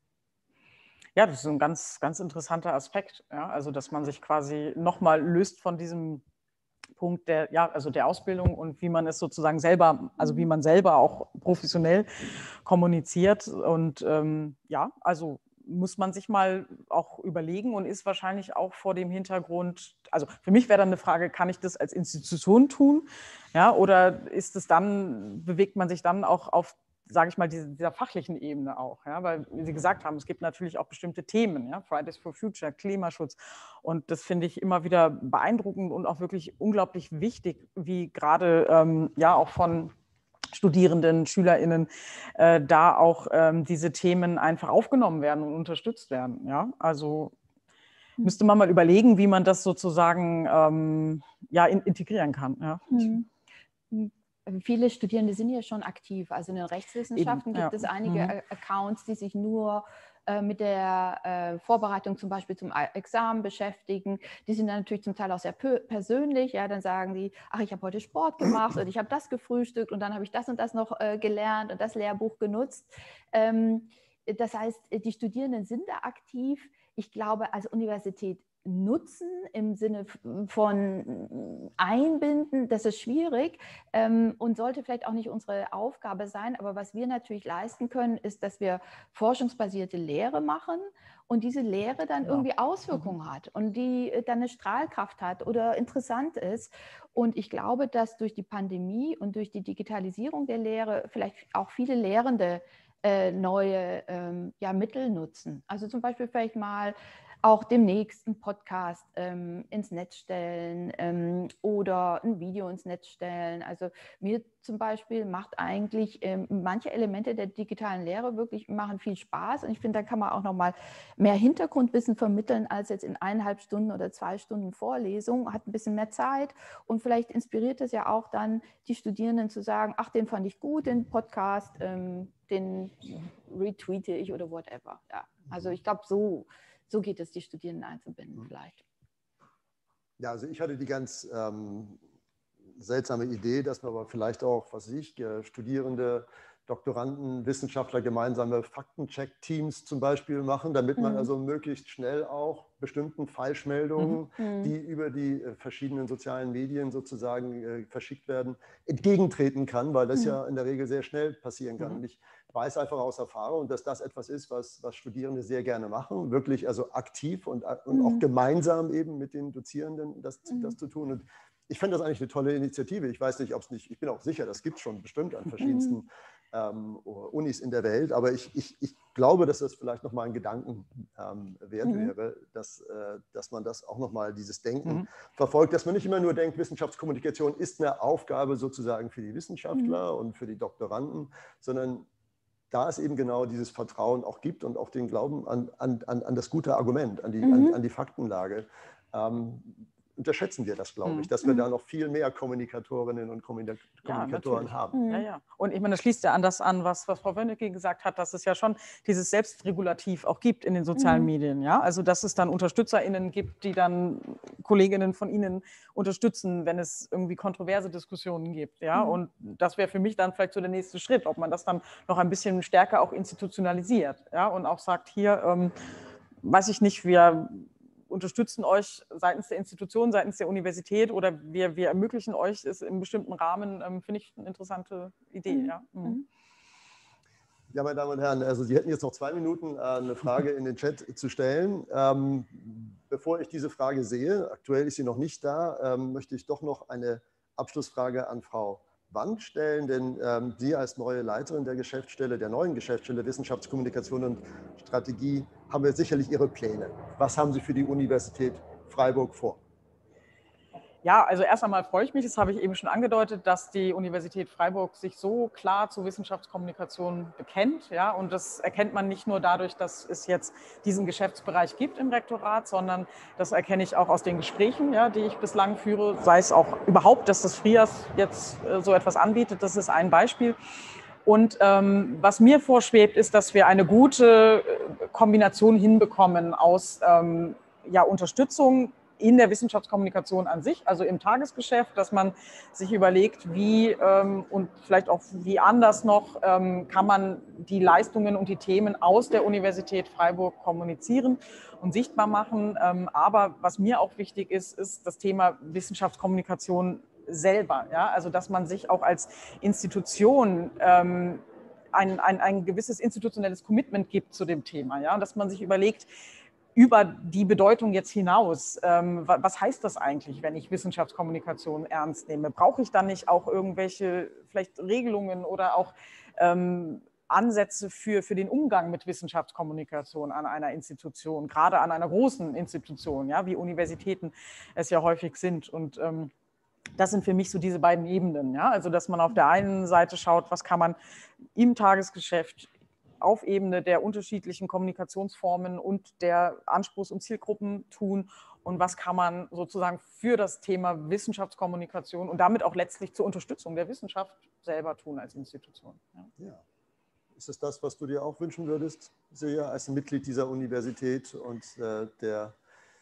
Speaker 2: Ja, das ist ein ganz, ganz interessanter Aspekt. Ja? Also, dass man sich quasi nochmal löst von diesem Punkt der Ausbildung und wie man es sozusagen selber, also wie man selber auch professionell kommuniziert. Und also muss man sich mal auch überlegen und ist wahrscheinlich auch vor dem Hintergrund, also für mich wäre dann eine Frage, kann ich das als Institution tun? Ja, oder bewegt man sich dann auch auf, sage ich mal, dieser fachlichen Ebene auch, ja, weil, wie Sie gesagt haben, es gibt natürlich auch bestimmte Themen, ja, Fridays for Future, Klimaschutz, und das finde ich immer wieder beeindruckend und auch wirklich unglaublich wichtig, wie gerade auch von Studierenden, SchülerInnen, da auch diese Themen einfach aufgenommen werden und unterstützt werden. Ja? Also müsste man mal überlegen, wie man das sozusagen integrieren kann. Ja?
Speaker 3: Viele Studierende sind ja schon aktiv. Also in den Rechtswissenschaften gibt es einige Accounts, die sich nur mit der Vorbereitung zum Beispiel zum Examen beschäftigen. Die sind dann natürlich zum Teil auch sehr persönlich. Ja, dann sagen die, ach, ich habe heute Sport gemacht und ich habe das gefrühstückt und dann habe ich das und das noch gelernt und das Lehrbuch genutzt. Das heißt, die Studierenden sind da aktiv. Ich glaube, als Universität nutzen im Sinne von einbinden, das ist schwierig und sollte vielleicht auch nicht unsere Aufgabe sein. Aber was wir natürlich leisten können, ist, dass wir forschungsbasierte Lehre machen und diese Lehre dann irgendwie Auswirkungen hat und die dann eine Strahlkraft hat oder interessant ist. Und ich glaube, dass durch die Pandemie und durch die Digitalisierung der Lehre vielleicht auch viele Lehrende neue Mittel nutzen. Also zum Beispiel vielleicht mal auch demnächst einen Podcast ins Netz stellen oder ein Video ins Netz stellen. Also mir zum Beispiel macht eigentlich manche Elemente der digitalen Lehre wirklich machen viel Spaß. Und ich finde, da kann man auch noch mal mehr Hintergrundwissen vermitteln als jetzt in 1,5 Stunden oder 2 Stunden Vorlesung. Hat ein bisschen mehr Zeit und vielleicht inspiriert es ja auch dann die Studierenden zu sagen, ach, den fand ich gut, den Podcast, den retweete ich oder whatever. Ja. Also ich glaube, so geht es, die Studierenden einzubinden vielleicht.
Speaker 1: Ja, also ich hatte die ganz seltsame Idee, dass man aber vielleicht auch, Studierende, Doktoranden, Wissenschaftler gemeinsame Faktencheck-Teams zum Beispiel machen, damit man also möglichst schnell auch bestimmten Falschmeldungen, die über die verschiedenen sozialen Medien sozusagen verschickt werden, entgegentreten kann, weil das ja in der Regel sehr schnell passieren kann. Und ich weiß einfach aus Erfahrung, dass das etwas ist, was Studierende sehr gerne machen, wirklich also aktiv und auch gemeinsam eben mit den Dozierenden das zu tun. Und ich finde das eigentlich eine tolle Initiative. Ich weiß nicht, ob es nicht, ich bin auch sicher, das gibt es schon bestimmt an verschiedensten Unis in der Welt, aber ich glaube, dass das vielleicht nochmal ein Gedanken wert wäre, dass man das auch nochmal, dieses Denken verfolgt, dass man nicht immer nur denkt, Wissenschaftskommunikation ist eine Aufgabe sozusagen für die Wissenschaftler und für die Doktoranden, sondern da es eben genau dieses Vertrauen auch gibt und auch den Glauben an das gute Argument, an die Faktenlage, unterschätzen wir das, glaube ich, dass wir da noch viel mehr Kommunikatorinnen und Kommunikatoren haben.
Speaker 2: Ja, ja. Und ich meine, das schließt ja an das an, was Frau Wönnecke gesagt hat, dass es ja schon dieses Selbstregulativ auch gibt in den sozialen Medien. Ja? Also dass es dann UnterstützerInnen gibt, die dann Kolleginnen von Ihnen unterstützen, wenn es irgendwie kontroverse Diskussionen gibt. Ja? Und das wäre für mich dann vielleicht so der nächste Schritt, ob man das dann noch ein bisschen stärker auch institutionalisiert, ja? Und auch sagt, hier, weiß ich nicht, wir unterstützen euch seitens der Institution, seitens der Universität oder wir ermöglichen euch es im bestimmten Rahmen, finde ich eine interessante Idee. Ja.
Speaker 1: Ja, meine Damen und Herren, also Sie hätten jetzt noch 2 Minuten, eine Frage in den Chat zu stellen. Bevor ich diese Frage sehe, aktuell ist sie noch nicht da, möchte ich doch noch eine Abschlussfrage an Frau Wand stellen, denn Sie als neue Leiterin der Geschäftsstelle, der neuen Geschäftsstelle Wissenschaftskommunikation und Strategie haben wir sicherlich Ihre Pläne. Was haben Sie für die Universität Freiburg vor?
Speaker 2: Ja, also erst einmal freue ich mich, das habe ich eben schon angedeutet, dass die Universität Freiburg sich so klar zur Wissenschaftskommunikation bekennt. Ja, und das erkennt man nicht nur dadurch, dass es jetzt diesen Geschäftsbereich gibt im Rektorat, sondern das erkenne ich auch aus den Gesprächen, ja, die ich bislang führe, sei es auch überhaupt, dass das FRIAS jetzt so etwas anbietet. Das ist ein Beispiel. Und was mir vorschwebt, ist, dass wir eine gute Kombination hinbekommen aus Unterstützung in der Wissenschaftskommunikation an sich, also im Tagesgeschäft, dass man sich überlegt, wie und vielleicht auch wie anders noch kann man die Leistungen und die Themen aus der Universität Freiburg kommunizieren und sichtbar machen. Aber was mir auch wichtig ist, ist das Thema Wissenschaftskommunikation selber. Ja? Also dass man sich auch als Institution ein gewisses institutionelles Commitment gibt zu dem Thema. Ja? Und dass man sich überlegt, über die Bedeutung jetzt hinaus, was heißt das eigentlich, wenn ich Wissenschaftskommunikation ernst nehme? Brauche ich dann nicht auch irgendwelche vielleicht Regelungen oder auch Ansätze für den Umgang mit Wissenschaftskommunikation an einer Institution, gerade an einer großen Institution, ja, wie Universitäten es ja häufig sind? Und Das sind für mich so diese beiden Ebenen. Ja? Also dass man auf der einen Seite schaut, was kann man im Tagesgeschäft auf Ebene der unterschiedlichen Kommunikationsformen und der Anspruchs- und Zielgruppen tun und was kann man sozusagen für das Thema Wissenschaftskommunikation und damit auch letztlich zur Unterstützung der Wissenschaft selber tun als Institution. Ja.
Speaker 1: Ja. Ist es das, was du dir auch wünschen würdest, Silja, als Mitglied dieser Universität und der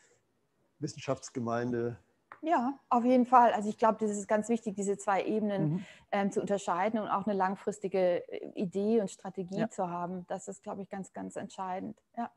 Speaker 1: Wissenschaftsgemeinde?
Speaker 3: Ja, auf jeden Fall. Also ich glaube, das ist ganz wichtig, diese zwei Ebenen zu unterscheiden und auch eine langfristige Idee und Strategie zu haben. Das ist, glaube ich, ganz, ganz entscheidend. Ja.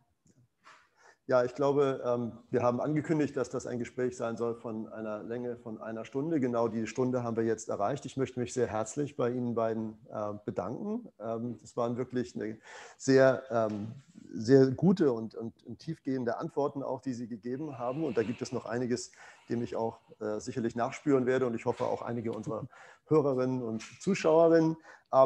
Speaker 1: Ja, ich glaube, wir haben angekündigt, dass das ein Gespräch sein soll von einer Länge von 1 Stunde. Genau die Stunde haben wir jetzt erreicht. Ich möchte mich sehr herzlich bei Ihnen beiden bedanken. Das waren wirklich eine sehr, sehr gute und tiefgehende Antworten auch, die Sie gegeben haben. Und da gibt es noch einiges, dem ich auch sicherlich nachspüren werde. Und ich hoffe auch einige unserer Hörerinnen und Zuschauerinnen.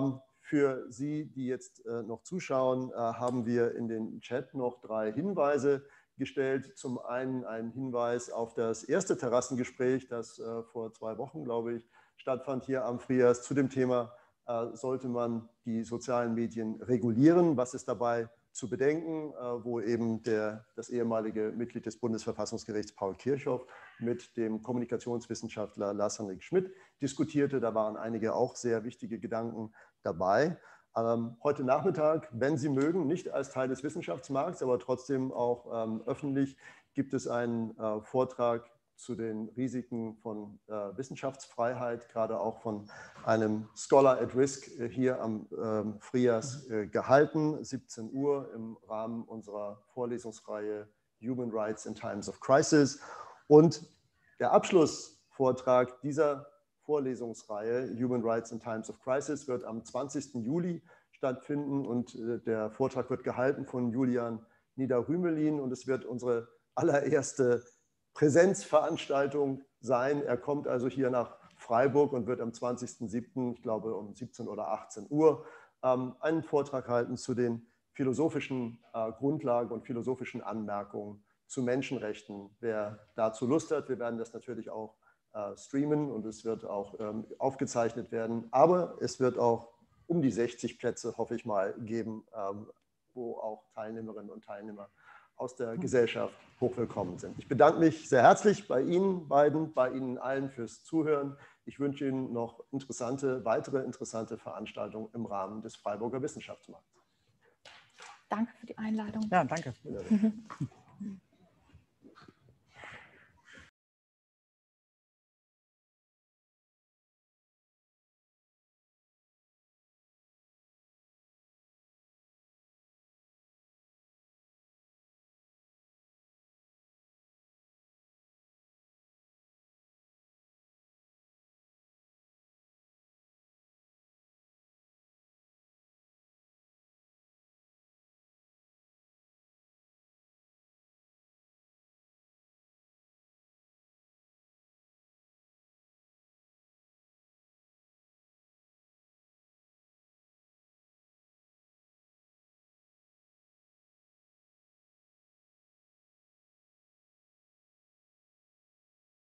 Speaker 1: Für Sie, die jetzt noch zuschauen, haben wir in den Chat noch 3 Hinweise gestellt. Zum einen ein Hinweis auf das erste Terrassengespräch, das vor 2 Wochen, glaube ich, stattfand hier am FRIAS zu dem Thema, sollte man die sozialen Medien regulieren? Was ist dabei zu bedenken, wo eben das ehemalige Mitglied des Bundesverfassungsgerichts Paul Kirchhoff mit dem Kommunikationswissenschaftler Lars-Henrik Schmidt diskutierte. Da waren einige auch sehr wichtige Gedanken dabei. Heute Nachmittag, wenn Sie mögen, nicht als Teil des Wissenschaftsmarkts, aber trotzdem auch öffentlich, gibt es einen Vortrag zu den Risiken von Wissenschaftsfreiheit, gerade auch von einem Scholar at Risk hier am FRIAS gehalten, 17 Uhr im Rahmen unserer Vorlesungsreihe Human Rights in Times of Crisis. Und der Abschlussvortrag dieser Vorlesungsreihe Human Rights in Times of Crisis wird am 20. Juli stattfinden und der Vortrag wird gehalten von Julian Niederrümelin und es wird unsere allererste Präsenzveranstaltung sein. Er kommt also hier nach Freiburg und wird am 20.07., ich glaube um 17 oder 18 Uhr, einen Vortrag halten zu den philosophischen Grundlagen und philosophischen Anmerkungen zu Menschenrechten. Wer dazu Lust hat, wir werden das natürlich auch streamen und es wird auch aufgezeichnet werden. Aber es wird auch um die 60 Plätze, hoffe ich mal, geben, wo auch Teilnehmerinnen und Teilnehmer aus der Gesellschaft hochwillkommen sind. Ich bedanke mich sehr herzlich bei Ihnen beiden, bei Ihnen allen fürs Zuhören. Ich wünsche Ihnen noch weitere interessante Veranstaltungen im Rahmen des Freiburger Wissenschaftsmarkts.
Speaker 3: Danke für die Einladung.
Speaker 2: Ja, danke.